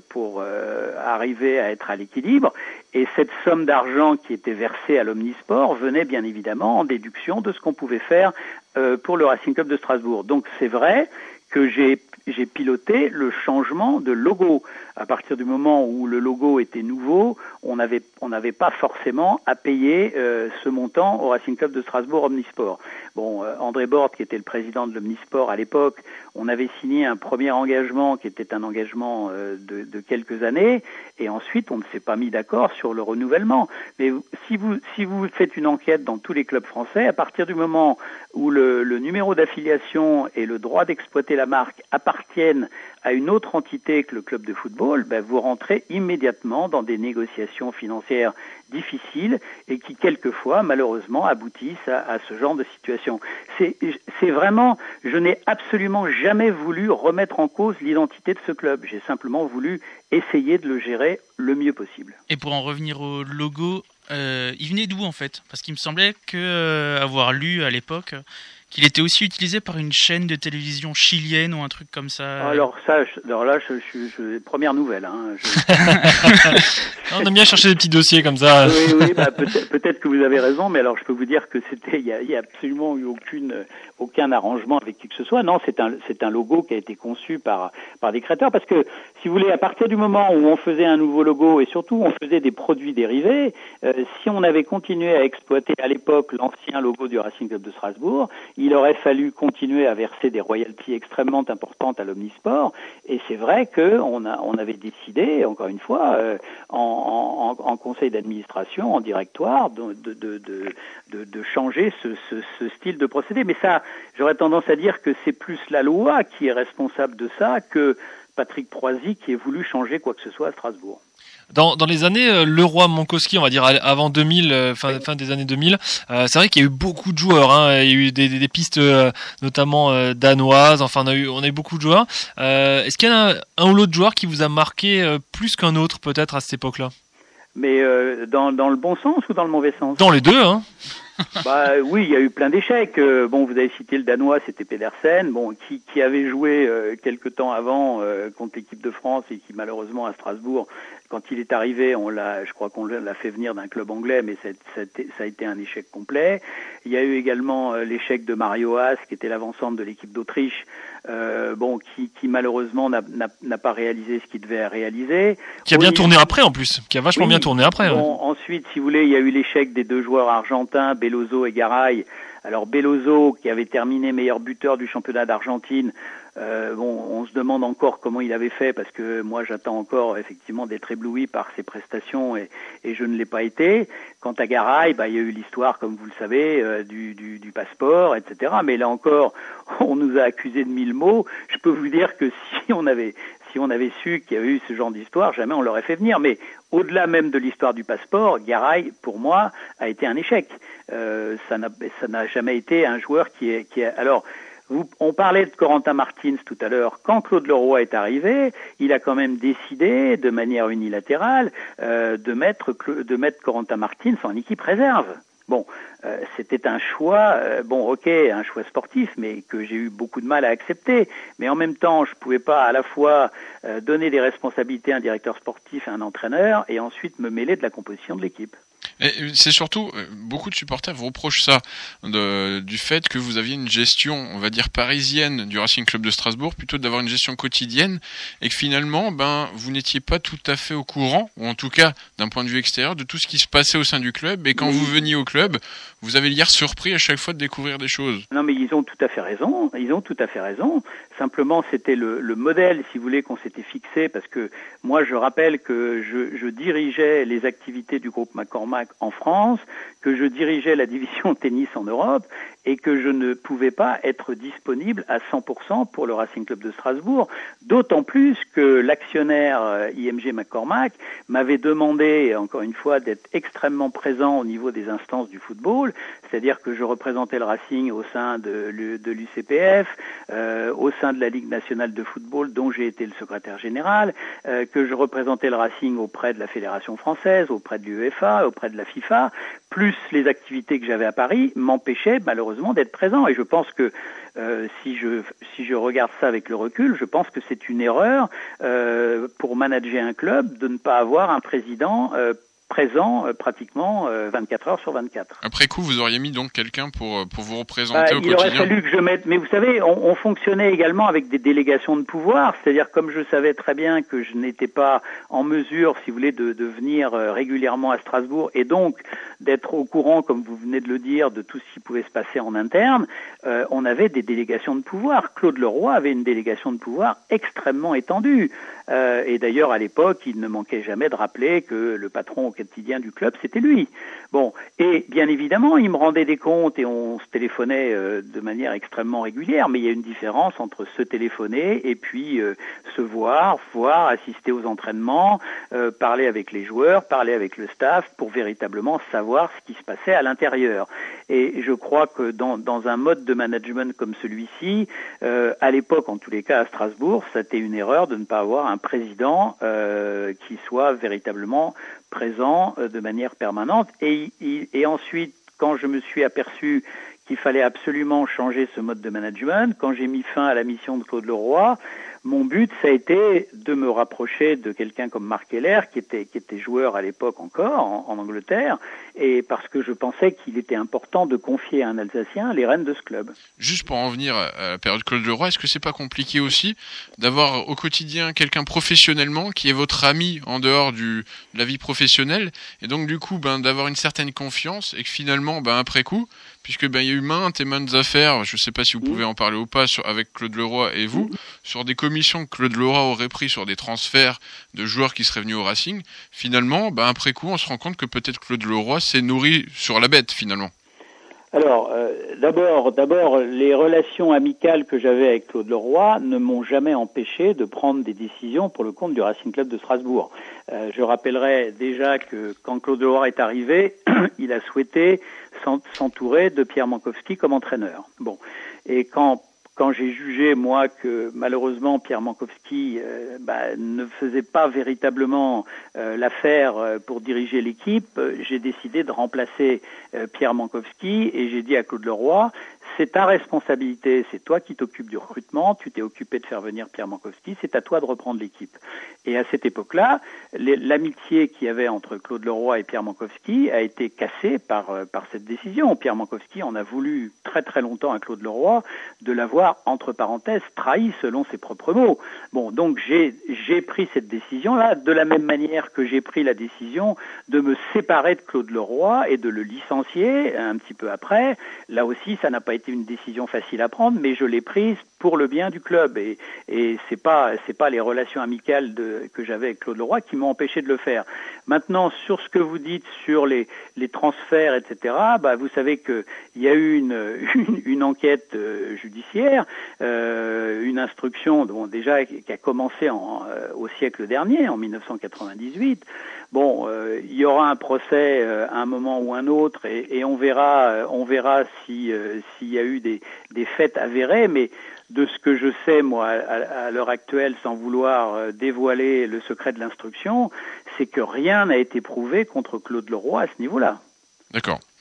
arriver à être à l'équilibre. Et cette somme d'argent qui était versée à l'Omnisport venait bien évidemment en déduction de ce qu'on pouvait faire pour le Racing Club de Strasbourg. Donc c'est vrai que j'ai piloté le changement de logo. À partir du moment où le logo était nouveau, on n'avait pas forcément à payer ce montant au Racing Club de Strasbourg Omnisport. Bon, André Borde, qui était le président de l'Omnisport à l'époque, on avait signé un premier engagement qui était un engagement de quelques années, et ensuite on ne s'est pas mis d'accord sur le renouvellement. Mais si vous faites une enquête dans tous les clubs français, à partir du moment où le numéro d'affiliation et le droit d'exploiter la marque appartiennent à une autre entité que le club de football, vous rentrez immédiatement dans des négociations financières difficiles et qui quelquefois malheureusement aboutissent à ce genre de situation. C'est vraiment, je n'ai absolument jamais voulu remettre en cause l'identité de ce club. J'ai simplement voulu essayer de le gérer le mieux possible. Et pour en revenir au logo, il venait d'où en fait? Parce qu'il me semblait avoir lu à l'époque qu'il était aussi utilisé par une chaîne de télévision chilienne ou un truc comme ça. Alors là, je suis première nouvelle. On aime bien chercher des petits dossiers comme ça. Oui, peut-être que vous avez raison, mais alors je peux vous dire que il y a absolument eu aucun arrangement avec qui que ce soit. Non, c'est un logo qui a été conçu par des créateurs, parce que si vous voulez, à partir du moment où on faisait un nouveau logo et surtout on faisait des produits dérivés, si on avait continué à exploiter à l'époque l'ancien logo du Racing Club de Strasbourg, il aurait fallu continuer à verser des royalties extrêmement importantes à l'Omnisport, et c'est vrai qu'on avait décidé, encore une fois, en conseil d'administration, en directoire, de changer ce style de procédé. Mais ça, j'aurais tendance à dire que c'est plus la loi qui est responsable de ça que Patrick Proisy qui ait voulu changer quoi que ce soit à Strasbourg. Dans les années Leroy Mankowski, on va dire avant 2000, fin des années 2000, c'est vrai qu'il y a eu beaucoup de joueurs. Il y a eu des pistes notamment danoises. Enfin, on a eu beaucoup de joueurs. Est-ce qu'il y a un ou l'autre joueur qui vous a marqué plus qu'un autre peut-être à cette époque-là? Mais dans le bon sens ou dans le mauvais sens? Dans les deux, hein. Oui, il y a eu plein d'échecs. Vous avez cité le Danois, c'était Pedersen, qui avait joué quelque temps avant contre l'équipe de France et qui malheureusement à Strasbourg, quand il est arrivé, je crois qu'on l'a fait venir d'un club anglais, mais ça a été un échec complet. Il y a eu également l'échec de Mario Haas, qui était l'avant-centre de l'équipe d'Autriche, qui malheureusement n'a pas réalisé ce qu'il devait réaliser. Qui a bien tourné après en plus, qui a vachement bien tourné après. Ensuite, si vous voulez, il y a eu l'échec des deux joueurs argentins, Belloso et Garay. Alors Belloso, qui avait terminé meilleur buteur du championnat d'Argentine, on se demande encore comment il avait fait, parce que moi j'attends encore effectivement d'être ébloui par ses prestations et je ne l'ai pas été. Quant à Garay, il y a eu l'histoire, comme vous le savez, du passeport, etc. Mais là encore, on nous a accusés de 1000 mots. Je peux vous dire que si on avait su qu'il y avait eu ce genre d'histoire, jamais on l'aurait fait venir. Mais au-delà même de l'histoire du passeport, Garay, pour moi, a été un échec. Ça n'a jamais été un joueur qui est. Alors, on parlait de Corentin Martins tout à l'heure. Quand Claude Leroy est arrivé, il a quand même décidé, de manière unilatérale, de mettre Corentin Martins en équipe réserve. Bon, c'était un choix, un choix sportif, mais que j'ai eu beaucoup de mal à accepter. Mais en même temps, je pouvais pas à la fois donner des responsabilités à un directeur sportif et à un entraîneur, et ensuite me mêler de la composition de l'équipe. Et c'est surtout, beaucoup de supporters vous reprochent ça, du fait que vous aviez une gestion, on va dire, parisienne du Racing Club de Strasbourg, plutôt d'avoir une gestion quotidienne, et que finalement, vous n'étiez pas tout à fait au courant, ou en tout cas, d'un point de vue extérieur, de tout ce qui se passait au sein du club, et quand vous veniez au club, vous avez l'air surpris à chaque fois de découvrir des choses. Non, mais ils ont tout à fait raison, Simplement, c'était le modèle, si vous voulez, qu'on s'était fixé, parce que moi, je rappelle que je dirigeais les activités du groupe McCormack en France, que je dirigeais la division tennis en Europe, et que je ne pouvais pas être disponible à 100% pour le Racing Club de Strasbourg, d'autant plus que l'actionnaire IMG McCormack m'avait demandé, encore une fois, d'être extrêmement présent au niveau des instances du football, c'est-à-dire que je représentais le Racing au sein de l'UCPF, au sein de la Ligue nationale de football, dont j'ai été le secrétaire général, que je représentais le Racing auprès de la Fédération française, auprès de l'UEFA, auprès de la FIFA, plus les activités que j'avais à Paris, m'empêchaient malheureusement d'être présent. Et je pense que si je regarde ça avec le recul, je pense que c'est une erreur pour manager un club de ne pas avoir un président présent pratiquement 24 heures sur 24. Après coup, vous auriez mis donc quelqu'un pour vous représenter au quotidien. Il aurait fallu que je mette... Mais vous savez, on fonctionnait également avec des délégations de pouvoir, c'est-à-dire comme je savais très bien que je n'étais pas en mesure, si vous voulez, de venir régulièrement à Strasbourg et donc d'être au courant, comme vous venez de le dire, de tout ce qui pouvait se passer en interne, on avait des délégations de pouvoir. Claude Leroy avait une délégation de pouvoir extrêmement étendue. Et d'ailleurs, à l'époque, il ne manquait jamais de rappeler que le patron au quotidien du club, c'était lui. Bon, et bien évidemment, il me rendait des comptes et on se téléphonait de manière extrêmement régulière, mais il y a une différence entre se téléphoner et puis se voir, assister aux entraînements, parler avec les joueurs, parler avec le staff pour véritablement savoir ce qui se passait à l'intérieur. Et je crois que dans un mode de management comme celui-ci, à l'époque, en tous les cas à Strasbourg, c'était une erreur de ne pas avoir un président qui soit véritablement présent de manière permanente. Et ensuite, quand je me suis aperçu qu'il fallait absolument changer ce mode de management, quand j'ai mis fin à la mission de Claude Leroy, mon but, ça a été de me rapprocher de quelqu'un comme Marc Heller, qui était joueur à l'époque encore en Angleterre, et parce que je pensais qu'il était important de confier à un Alsacien les rênes de ce club. Juste pour en venir à la période Claude Leroy, est-ce que c'est pas compliqué aussi d'avoir au quotidien quelqu'un professionnellement qui est votre ami en dehors de la vie professionnelle, et donc du coup d'avoir une certaine confiance, et que finalement après coup, puisque il y a eu maintes et maintes affaires, je ne sais pas si vous pouvez en parler ou pas, avec Claude Leroy et vous, sur des commissions que Claude Leroy aurait pris sur des transferts de joueurs qui seraient venus au Racing, finalement, après coup, on se rend compte que peut-être Claude Leroy s'est nourri sur la bête, finalement. Alors, d'abord, les relations amicales que j'avais avec Claude Leroy ne m'ont jamais empêché de prendre des décisions pour le compte du Racing Club de Strasbourg. Je rappellerai déjà que quand Claude Leroy est arrivé, il a souhaité s'entourer de Pierre Mankowski comme entraîneur. Bon, et quand j'ai jugé, moi, que malheureusement Pierre Mankowski ne faisait pas véritablement l'affaire pour diriger l'équipe, j'ai décidé de remplacer Pierre Mankowski et j'ai dit à Claude Leroy, c'est ta responsabilité, c'est toi qui t'occupes du recrutement, tu t'es occupé de faire venir Pierre Mankowski, c'est à toi de reprendre l'équipe. Et à cette époque-là, l'amitié qu'il y avait entre Claude Leroy et Pierre Mankowski a été cassée par cette décision. Pierre Mankowski en a voulu très très longtemps à Claude Leroy de l'avoir, entre parenthèses, trahi selon ses propres mots. Bon, donc j'ai pris cette décision-là, de la même manière que j'ai pris la décision de me séparer de Claude Leroy et de le licencier un petit peu après. Là aussi, ça n'a pas été une décision facile à prendre, mais je l'ai prise pour le bien du club. Et c'est pas les relations amicales que j'avais avec Claude Leroy qui m'ont empêché de le faire. Maintenant, sur ce que vous dites sur les transferts, etc., vous savez que il y a eu une enquête judiciaire, une instruction déjà qui a commencé au siècle dernier, en 1998. Bon, il y aura un procès à un moment ou un autre, et on verra s'il y a eu des faits avérés, mais de ce que je sais, moi, à l'heure actuelle, sans vouloir dévoiler le secret de l'instruction, c'est que rien n'a été prouvé contre Claude Leroy à ce niveau-là. D'accord.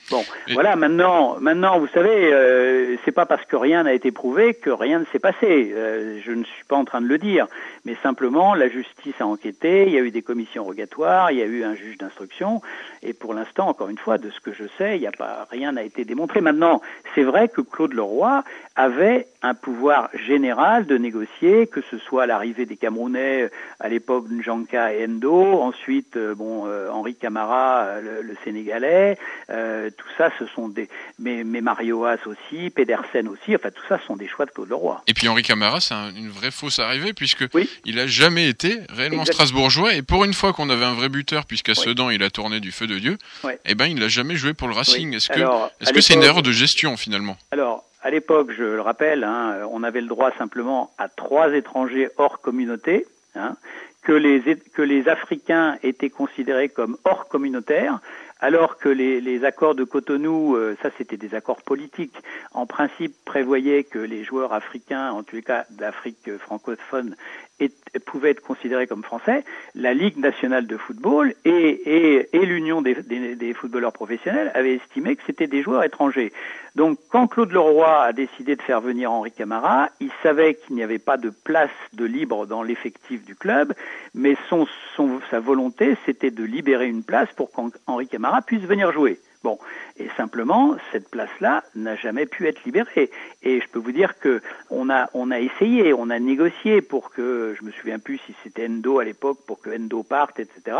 Bon, voilà, maintenant, vous savez, c'est pas parce que rien n'a été prouvé que rien ne s'est passé. Je ne suis pas en train de le dire, mais simplement, la justice a enquêté, il y a eu des commissions rogatoires, il y a eu un juge d'instruction, et pour l'instant, encore une fois, de ce que je sais, rien n'a été démontré. Maintenant, c'est vrai que Claude Leroy avait un pouvoir général de négocier, que ce soit l'arrivée des Camerounais à l'époque de Njanka et Endo, ensuite, Henri Camara, le Sénégalais, tout ça, ce sont mais Mario Haas aussi, Pedersen aussi, enfin tout ça, ce sont des choix de Claude Leroy. Et puis Henri Camara, c'est une vraie fausse arrivée, puisque il a jamais été réellement strasbourgeois, et pour une fois qu'on avait un vrai buteur, puisqu'à Sedan il a tourné du feu de Dieu, eh ben il n'a jamais joué pour le Racing. Est-ce que c'est une erreur de gestion finalement? Alors, à l'époque, je le rappelle, on avait le droit simplement à 3 étrangers hors communauté, que les Africains étaient considérés comme hors communautaires, alors que les accords de Cotonou, ça c'était des accords politiques, en principe prévoyaient que les joueurs africains, en tous les cas d'Afrique francophone, pouvaient être considérés comme français. La Ligue nationale de football et l'Union des footballeurs professionnels avaient estimé que c'était des joueurs étrangers. Donc quand Claude Leroy a décidé de faire venir Henri Camara, il savait qu'il n'y avait pas de place de libre dans l'effectif du club, mais sa volonté c'était de libérer une place pour qu'Henri Camara puisse venir jouer. Bon, et simplement, cette place-là n'a jamais pu être libérée. Et je peux vous dire que on a essayé, on a négocié pour que, je me souviens plus si c'était Endo à l'époque, pour que Endo parte, etc.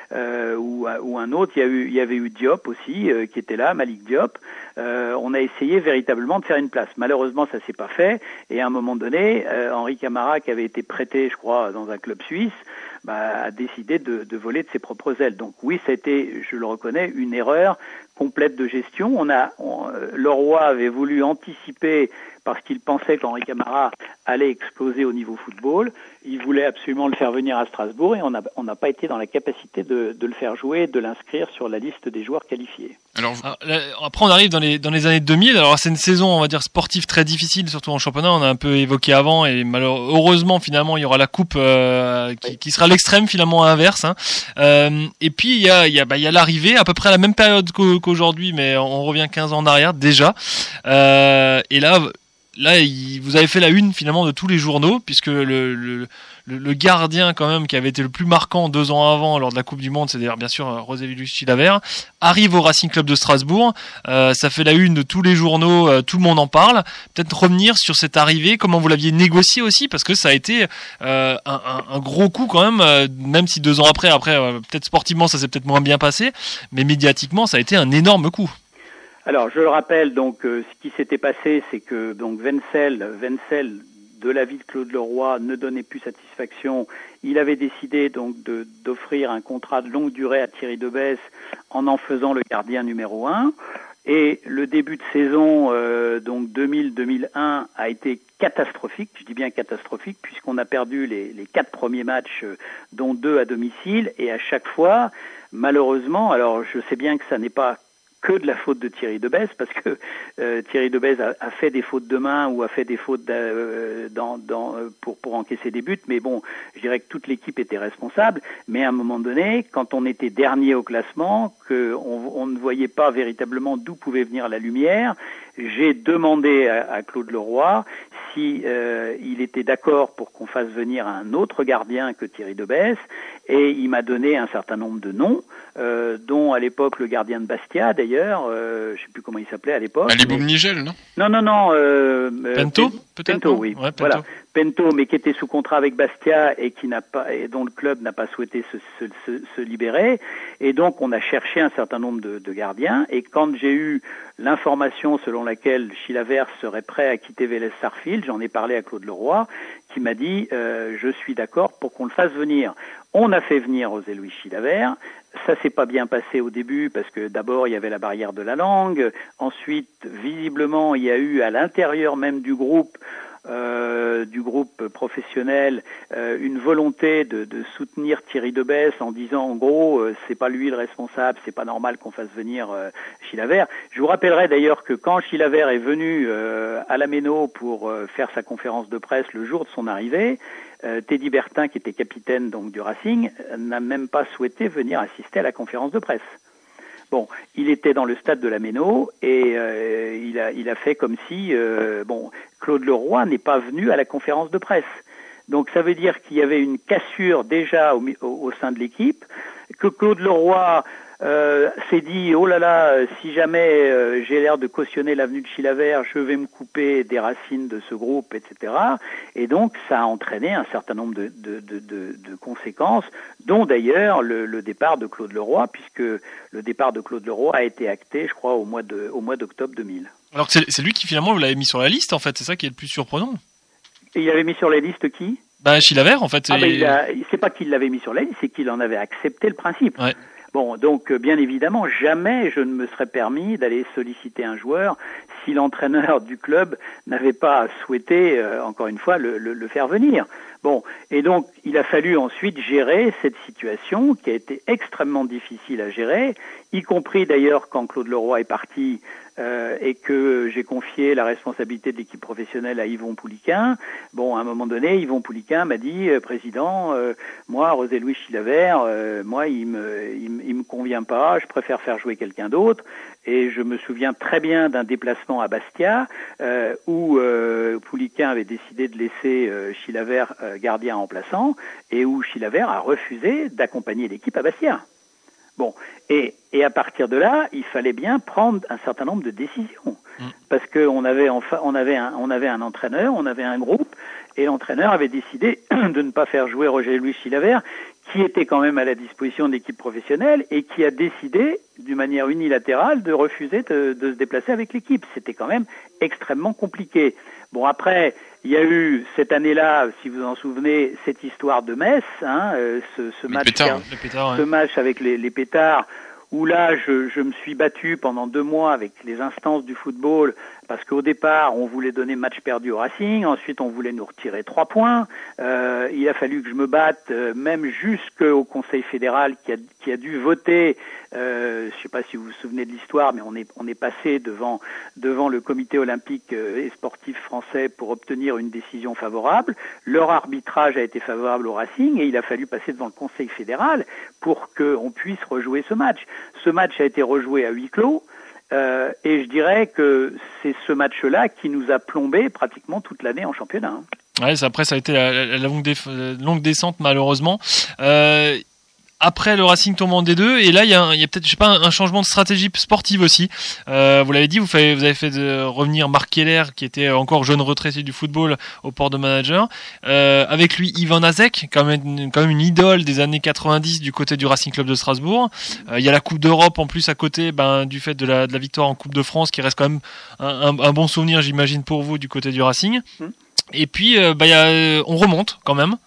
Ou un autre, il y avait eu Diop aussi, qui était là, Malik Diop. On a essayé véritablement de faire une place. Malheureusement, ça s'est pas fait. Et à un moment donné, Henri Camara, qui avait été prêté, je crois, dans un club suisse, a décidé de voler de ses propres ailes. Donc oui, ça a été, je le reconnais, une erreur complète de gestion. Leroy avait voulu anticiper parce qu'il pensait qu'Henri Camara allait exploser au niveau football. Il voulait absolument le faire venir à Strasbourg et on n'a pas été dans la capacité de le faire jouer, de l'inscrire sur la liste des joueurs qualifiés. Alors là, après on arrive dans les années 2000. Alors c'est une saison, on va dire, sportive très difficile, surtout en championnat. On a un peu évoqué avant et heureusement finalement il y aura la coupe qui sera l'extrême finalement inverse. Et puis il y a l'arrivée à peu près à la même période qu'aujourd'hui, mais on revient 15 ans en arrière déjà. Et là, vous avez fait la une finalement de tous les journaux, puisque le gardien quand même qui avait été le plus marquant 2 ans avant lors de la Coupe du Monde, c'est-à-dire bien sûr José Luis Chilavert, arrive au Racing Club de Strasbourg. Ça fait la une de tous les journaux, tout le monde en parle. Peut-être revenir sur cette arrivée, comment vous l'aviez négocié aussi, parce que ça a été un gros coup quand même si 2 ans après peut-être sportivement ça s'est peut-être moins bien passé, mais médiatiquement ça a été un énorme coup. Alors, je le rappelle, donc, ce qui s'était passé, c'est que, donc, Wenzel, de l'avis de Claude Leroy, ne donnait plus satisfaction. Il avait décidé, donc, d'offrir un contrat de longue durée à Thierry Debesse en faisant le gardien numéro 1. Et le début de saison, donc, 2000-2001 a été catastrophique. Je dis bien catastrophique, puisqu'on a perdu les 4 premiers matchs, dont 2 à domicile. Et à chaque fois, malheureusement, alors, je sais bien que ça n'est pas que de la faute de Thierry Debesse, parce que Thierry Debesse a fait des fautes de main ou a fait des fautes pour encaisser des buts, mais bon, je dirais que toute l'équipe était responsable. Mais à un moment donné, quand on était dernier au classement, qu'on ne voyait pas véritablement d'où pouvait venir la lumière, j'ai demandé à Claude Leroy si il était d'accord pour qu'on fasse venir un autre gardien que Thierry Debesse, et il m'a donné un certain nombre de noms, dont à l'époque le gardien de Bastia d'ailleurs, je sais plus comment il s'appelait à l'époque. Ali Boumnigel, non? Non. Pento, peut-être. Pento, oui. Ouais, Pento. Voilà. Pento, mais qui était sous contrat avec Bastia et dont le club n'a pas souhaité se libérer. Et donc on a cherché un certain nombre de gardiens. Et quand j'ai eu l'information selon laquelle Chilavert serait prêt à quitter Vélez Sarsfield, j'en ai parlé à Claude Leroy, qui m'a dit je suis d'accord pour qu'on le fasse venir. On a fait venir José Luis Chilavert. Ça s'est pas bien passé au début parce que d'abord il y avait la barrière de la langue. Ensuite, visiblement, il y a eu à l'intérieur même du groupe professionnel une volonté de soutenir Thierry Debesse en disant en gros c'est pas lui le responsable, c'est pas normal qu'on fasse venir Chilavert. Je vous rappellerai d'ailleurs que quand Chilavert est venu à la Méno pour faire sa conférence de presse le jour de son arrivée, Teddy Bertin, qui était capitaine donc du Racing, n'a même pas souhaité venir assister à la conférence de presse. Bon, il était dans le stade de la Méno et il a fait comme si Claude Leroy n'est pas venu à la conférence de presse. Donc ça veut dire qu'il y avait une cassure déjà au sein de l'équipe, que Claude Leroy s'est dit oh là là, si jamais j'ai l'air de cautionner l'avenue de Chilavert, je vais me couper des racines de ce groupe, etc. Et donc ça a entraîné un certain nombre de conséquences, dont d'ailleurs le départ de Claude Leroy, puisque le départ de Claude Leroy a été acté, je crois, au mois d'octobre 2000. Alors que c'est lui qui finalement vous l'avez mis sur la liste, en fait, c'est ça qui est le plus surprenant. Et il avait mis sur la liste qui ? Chilavert, en fait. C'est pas qu'il l'avait mis sur la liste, c'est qu'il en avait accepté le principe. Ouais. Bon, donc bien évidemment, jamais je ne me serais permis d'aller solliciter un joueur si l'entraîneur du club n'avait pas souhaité, encore une fois, le faire venir. Bon, et donc il a fallu ensuite gérer cette situation qui a été extrêmement difficile à gérer, y compris d'ailleurs quand Claude Leroy est parti et que j'ai confié la responsabilité de l'équipe professionnelle à Yvon Pouliquin. Bon, à un moment donné, Yvon Pouliquin m'a dit président, moi, José-Louis Chilavert, moi, il me convient pas, je préfère faire jouer quelqu'un d'autre. Et je me souviens très bien d'un déplacement à Bastia où Pouliquin avait décidé de laisser Chilavert gardien remplaçant et où Chilavert a refusé d'accompagner l'équipe à Bastia. Bon, et à partir de là, il fallait bien prendre un certain nombre de décisions, parce que on avait un entraîneur, on avait un groupe, et l'entraîneur avait décidé de ne pas faire jouer Roger-Louis Chilavert, qui était quand même à la disposition de l'équipe professionnelle et qui a décidé, d'une manière unilatérale, de refuser de se déplacer avec l'équipe. C'était quand même extrêmement compliqué. Bon, après, il y a eu cette année-là, si vous en souvenez, cette histoire de Metz, ce match avec les pétards, où là, je me suis battu pendant 2 mois avec les instances du football, parce qu'au départ, on voulait donner match perdu au Racing, ensuite on voulait nous retirer 3 points. Il a fallu que je me batte, même jusqu'au Conseil fédéral qui a dû voter. Je sais pas si vous vous souvenez de l'histoire, mais on est passé devant le Comité olympique et sportif français pour obtenir une décision favorable. Leur arbitrage a été favorable au Racing et il a fallu passer devant le Conseil fédéral pour qu'on puisse rejouer ce match. Ce match a été rejoué à huis clos. Et je dirais que c'est ce match-là qui nous a plombé pratiquement toute l'année en championnat. Ouais, après ça a été la longue descente malheureusement. Après le Racing tombe en D2 et là il y a peut-être un changement de stratégie sportive aussi. Vous l'avez dit, vous avez fait revenir Marc Keller qui était encore jeune retraité du football au port de manager. Avec lui Ivan Azek, quand même une idole des années 90 du côté du Racing Club de Strasbourg. Il y a la Coupe d'Europe en plus à côté, du fait de la victoire en Coupe de France qui reste quand même un bon souvenir, j'imagine, pour vous du côté du Racing. Et puis on remonte quand même.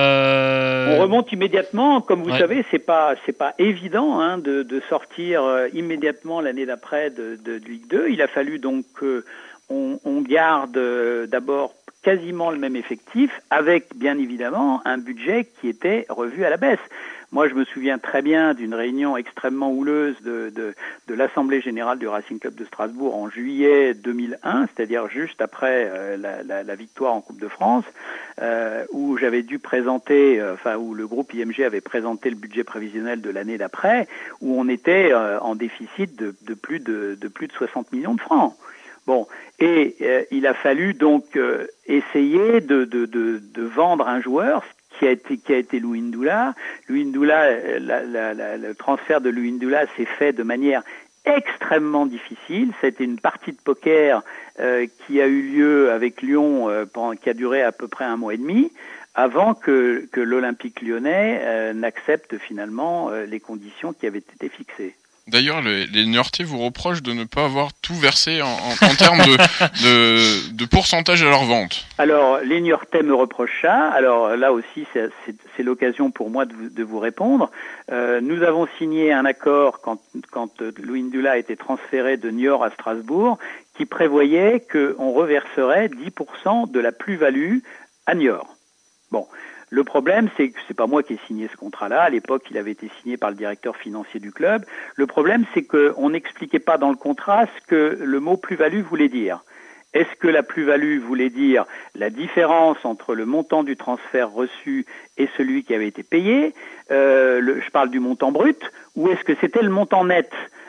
On remonte immédiatement, comme vous savez, c'est pas évident de sortir immédiatement l'année d'après de Ligue 2. Il a fallu donc on garde d'abord quasiment le même effectif, avec bien évidemment un budget qui était revu à la baisse. Moi, je me souviens très bien d'une réunion extrêmement houleuse de l'Assemblée Générale du Racing Club de Strasbourg en juillet 2001, c'est-à-dire juste après la victoire en Coupe de France, où j'avais dû présenter, où le groupe IMG avait présenté le budget prévisionnel de l'année d'après, où on était en déficit de plus de 60 millions de francs. Bon, et il a fallu donc essayer de vendre un joueur qui a été Louis Ndoula. Louis Ndoula, le transfert de Louis Ndoula s'est fait de manière extrêmement difficile. C'était une partie de poker qui a eu lieu avec Lyon, qui a duré à peu près 1 mois et demi, avant que l'Olympique lyonnais n'accepte finalement les conditions qui avaient été fixées. D'ailleurs, les Niortais vous reprochent de ne pas avoir tout versé en termes de pourcentage à leur vente. Alors, les Niortais me reprochent ça. Alors là aussi, c'est l'occasion pour moi de vous répondre. Nous avons signé un accord quand Louis Ndoula a été transféré de Niort à Strasbourg, qui prévoyait qu'on reverserait 10% de la plus-value à Niort. Bon. Le problème, c'est que c'est pas moi qui ai signé ce contrat-là. À l'époque, il avait été signé par le directeur financier du club. Le problème, c'est qu'on n'expliquait pas dans le contrat ce que le mot plus-value voulait dire. Est-ce que la plus-value voulait dire la différence entre le montant du transfert reçu et celui qui avait été payé, je parle du montant brut, ou est-ce que c'était le montant net ?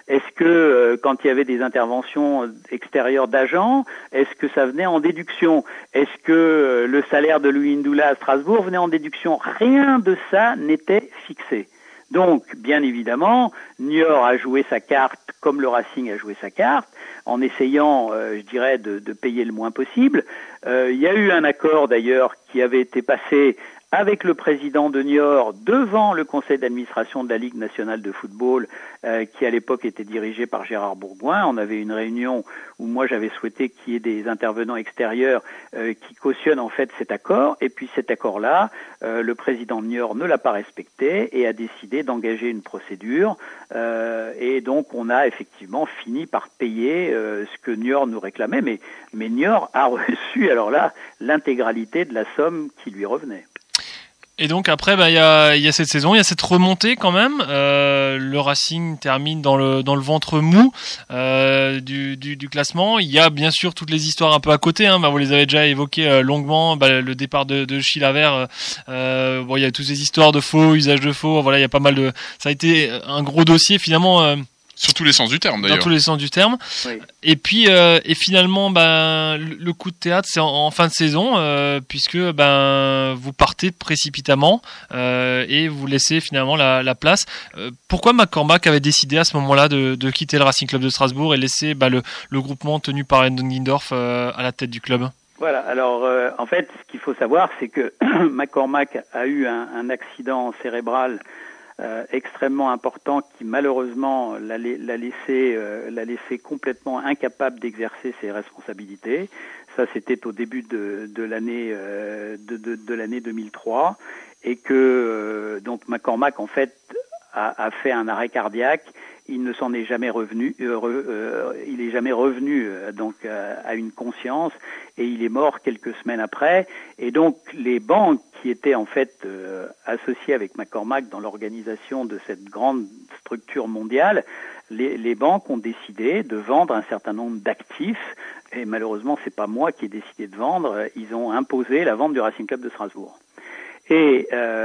Est-ce que quand il y avait des interventions extérieures d'agents, est-ce que ça venait en déduction? Est-ce que le salaire de Louis Ndoula à Strasbourg venait en déduction? Rien de ça n'était fixé. Donc, bien évidemment, Niort a joué sa carte comme le Racing a joué sa carte, en essayant, je dirais, de payer le moins possible. Il y a eu un accord, d'ailleurs, qui avait été passé avec le président de Niort devant le conseil d'administration de la Ligue nationale de football, qui à l'époque était dirigé par Gérard Bourgoin. On avait une réunion où moi j'avais souhaité qu'il y ait des intervenants extérieurs qui cautionnent en fait cet accord. Et puis cet accord-là, le président de Niort ne l'a pas respecté et a décidé d'engager une procédure. Et donc on a effectivement fini par payer ce que Niort nous réclamait. Mais Niort a reçu alors là l'intégralité de la somme qui lui revenait. Et donc après, il y a cette saison, il y a cette remontée quand même. Le Racing termine dans le ventre mou du classement. Il y a bien sûr toutes les histoires un peu à côté. Vous les avez déjà évoquées longuement. Le départ de Chilavert. Il y a toutes ces histoires de faux, usage de faux. Voilà, il y a pas mal de. Ça a été un gros dossier finalement. Sur tous les sens du terme, d'ailleurs. Dans tous les sens du terme. Oui. Et puis, finalement, le coup de théâtre, c'est en fin de saison, puisque vous partez précipitamment et vous laissez finalement la place. Pourquoi McCormack avait décidé à ce moment-là de quitter le Racing Club de Strasbourg et laisser le groupement tenu par Endon Guindorf à la tête du club? Voilà. Alors, en fait, ce qu'il faut savoir, c'est que McCormack a eu un accident cérébral extrêmement important qui malheureusement l'a laissé complètement incapable d'exercer ses responsabilités. Ça, c'était au début de l'année de l'année 2003 et que donc McCormack en fait a fait un arrêt cardiaque. Il ne s'en est jamais revenu. Il est jamais revenu donc à une conscience et il est mort quelques semaines après. Et donc les banques qui étaient en fait associées avec McCormack dans l'organisation de cette grande structure mondiale, les banques ont décidé de vendre un certain nombre d'actifs. Et malheureusement, c'est pas moi qui ai décidé de vendre. Ils ont imposé la vente du Racing Club de Strasbourg. Et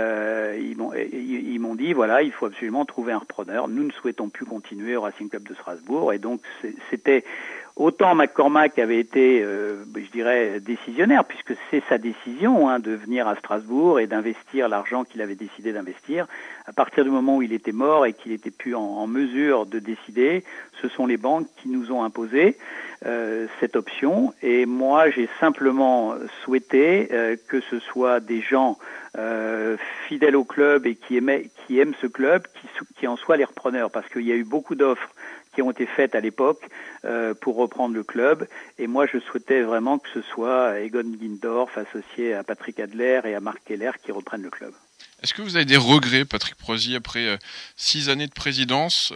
ils m'ont dit, voilà, il faut absolument trouver un repreneur. Nous ne souhaitons plus continuer au Racing Club de Strasbourg. Et donc, c'était autant McCormack avait été, je dirais, décisionnaire, puisque c'est sa décision de venir à Strasbourg et d'investir l'argent qu'il avait décidé d'investir. À partir du moment où il était mort et qu'il n'était plus en mesure de décider, ce sont les banques qui nous ont imposé cette option. Et moi, j'ai simplement souhaité que ce soit des gens fidèles au club et qui aiment ce club, qui en soient les repreneurs, parce qu'il y a eu beaucoup d'offres qui ont été faites à l'époque pour reprendre le club, et moi je souhaitais vraiment que ce soit Egon Guindorf associé à Patrick Adler et à Marc Keller qui reprennent le club. Est-ce que vous avez des regrets, Patrick Prosy, après 6 années de présidence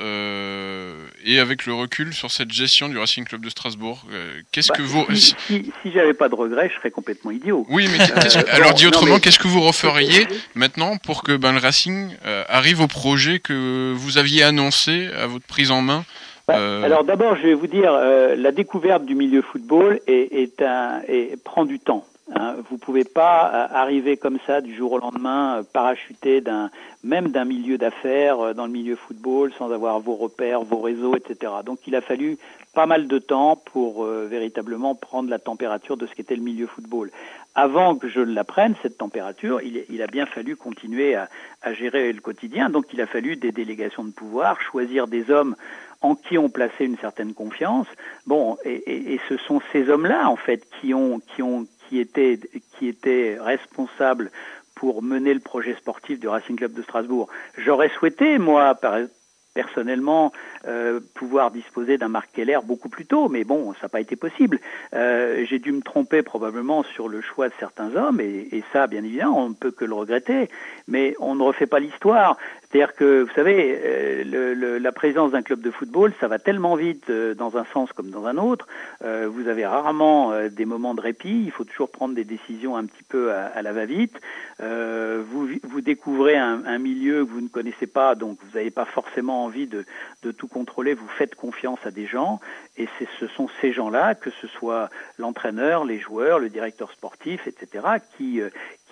et avec le recul sur cette gestion du Racing Club de Strasbourg, qu'est-ce que vous... Si j'avais pas de regrets, je serais complètement idiot. Oui, mais alors dit autrement, qu'est-ce que vous referiez maintenant pour que le Racing arrive au projet que vous aviez annoncé à votre prise en main? Alors d'abord, je vais vous dire, la découverte du milieu football prend du temps. Vous pouvez pas arriver comme ça du jour au lendemain, parachuter même d'un milieu d'affaires dans le milieu football sans avoir vos repères, vos réseaux, etc. Donc il a fallu pas mal de temps pour véritablement prendre la température de ce qu'était le milieu football. Avant que je l'apprenne, cette température, il a bien fallu continuer à gérer le quotidien. Donc il a fallu des délégations de pouvoir, choisir des hommes en qui on plaçait une certaine confiance. Bon, et ce sont ces hommes-là en fait qui étaient responsables pour mener le projet sportif du Racing Club de Strasbourg. J'aurais souhaité, moi, personnellement, pouvoir disposer d'un Marc Keller beaucoup plus tôt, mais bon, ça n'a pas été possible. J'ai dû me tromper probablement sur le choix de certains hommes, et ça, bien évidemment, on ne peut que le regretter, mais on ne refait pas l'histoire. C'est-à-dire que, vous savez, la présidence d'un club de football, ça va tellement vite dans un sens comme dans un autre. Vous avez rarement des moments de répit. Il faut toujours prendre des décisions un petit peu à la va-vite. Vous découvrez un milieu que vous ne connaissez pas, donc vous n'avez pas forcément envie de tout contrôler. Vous faites confiance à des gens, et ce sont ces gens-là, que ce soit l'entraîneur, les joueurs, le directeur sportif, etc., qui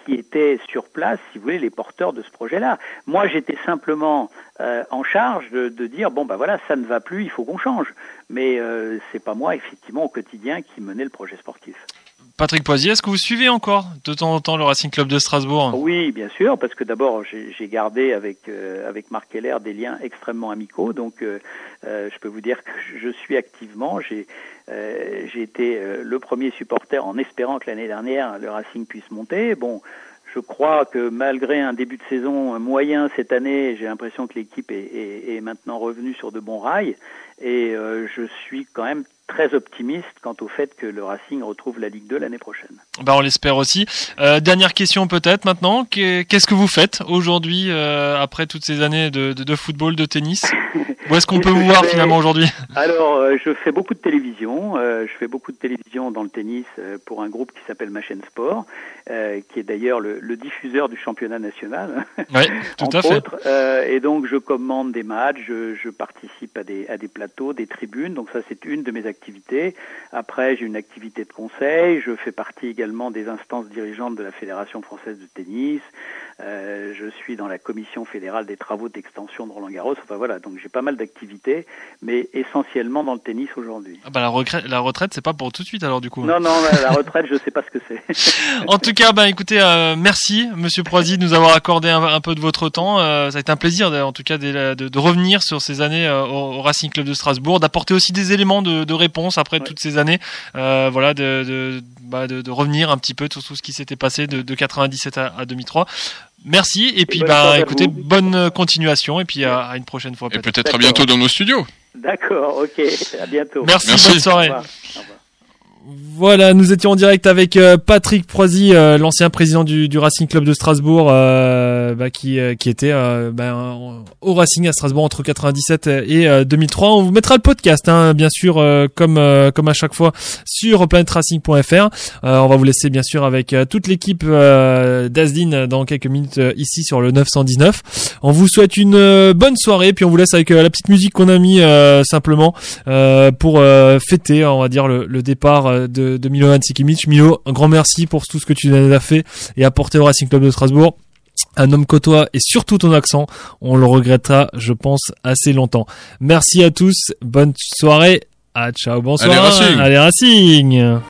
qui étaient sur place, si vous voulez, les porteurs de ce projet-là. Moi, j'étais simplement en charge de dire bon bah voilà, ça ne va plus, il faut qu'on change. Mais c'est pas moi effectivement au quotidien qui menait le projet sportif. Patrick Poisy, est-ce que vous suivez encore de temps en temps le Racing Club de Strasbourg ? Oui, bien sûr, parce que d'abord j'ai gardé avec Marc Keller des liens extrêmement amicaux, donc je peux vous dire que je suis activement. J'ai été le premier supporter en espérant que l'année dernière le Racing puisse monter. Bon, je crois que malgré un début de saison moyen cette année, j'ai l'impression que l'équipe est maintenant revenue sur de bons rails, et je suis quand même très optimiste quant au fait que le Racing retrouve la Ligue 2 l'année prochaine. On l'espère aussi. Dernière question peut-être maintenant. Qu'est-ce que vous faites aujourd'hui après toutes ces années de football, de tennis ? Où est-ce qu'on peut vous voir finalement aujourd'hui ? Alors, je fais beaucoup de télévision. Je fais beaucoup de télévision dans le tennis pour un groupe qui s'appelle Ma Chaîne Sport, qui est d'ailleurs le diffuseur du championnat national. Oui, tout à fait. Autres. Et donc, je commande des matchs, je participe à des plateaux, des tribunes. Donc ça, c'est une de mes activités. Après, j'ai une activité de conseil. Je fais partie également des instances dirigeantes de la Fédération française de tennis. Je suis dans la commission fédérale des travaux d'extension de Roland-Garros. Enfin voilà, donc j'ai pas mal d'activités, mais essentiellement dans le tennis aujourd'hui. La retraite, c'est pas pour tout de suite alors du coup. Non, la retraite, je sais pas ce que c'est. En tout cas, écoutez, merci Monsieur Proisy de nous avoir accordé un peu de votre temps. Ça a été un plaisir, en tout cas, de revenir sur ces années au Racing Club de Strasbourg, d'apporter aussi des éléments de réponse après toutes ces années. Voilà, de revenir un petit peu sur tout ce qui s'était passé de 97 à 2003. Merci, et puis écoutez, bonne continuation, et puis à une prochaine fois peut-être. Et peut-être à bientôt dans nos studios. D'accord, ok, à bientôt. Merci. Bonne soirée. Au revoir. Voilà, nous étions en direct avec Patrick Proisy, l'ancien président du Racing Club de Strasbourg, qui était au Racing à Strasbourg entre 97 et 2003. On vous mettra le podcast, bien sûr, comme à chaque fois sur planetracing.fr. On va vous laisser bien sûr avec toute l'équipe d'Asdin dans quelques minutes ici sur le 919. On vous souhaite une bonne soirée, puis on vous laisse avec la petite musique qu'on a mis simplement pour fêter, on va dire, le départ de Milovan Sikimic. Milo, un grand merci pour tout ce que tu nous as fait et apporté au Racing Club de Strasbourg. Un homme comme toi et surtout ton accent, on le regrettera, je pense, assez longtemps. Merci à tous, bonne soirée, ciao, bonsoir. Allez Racing.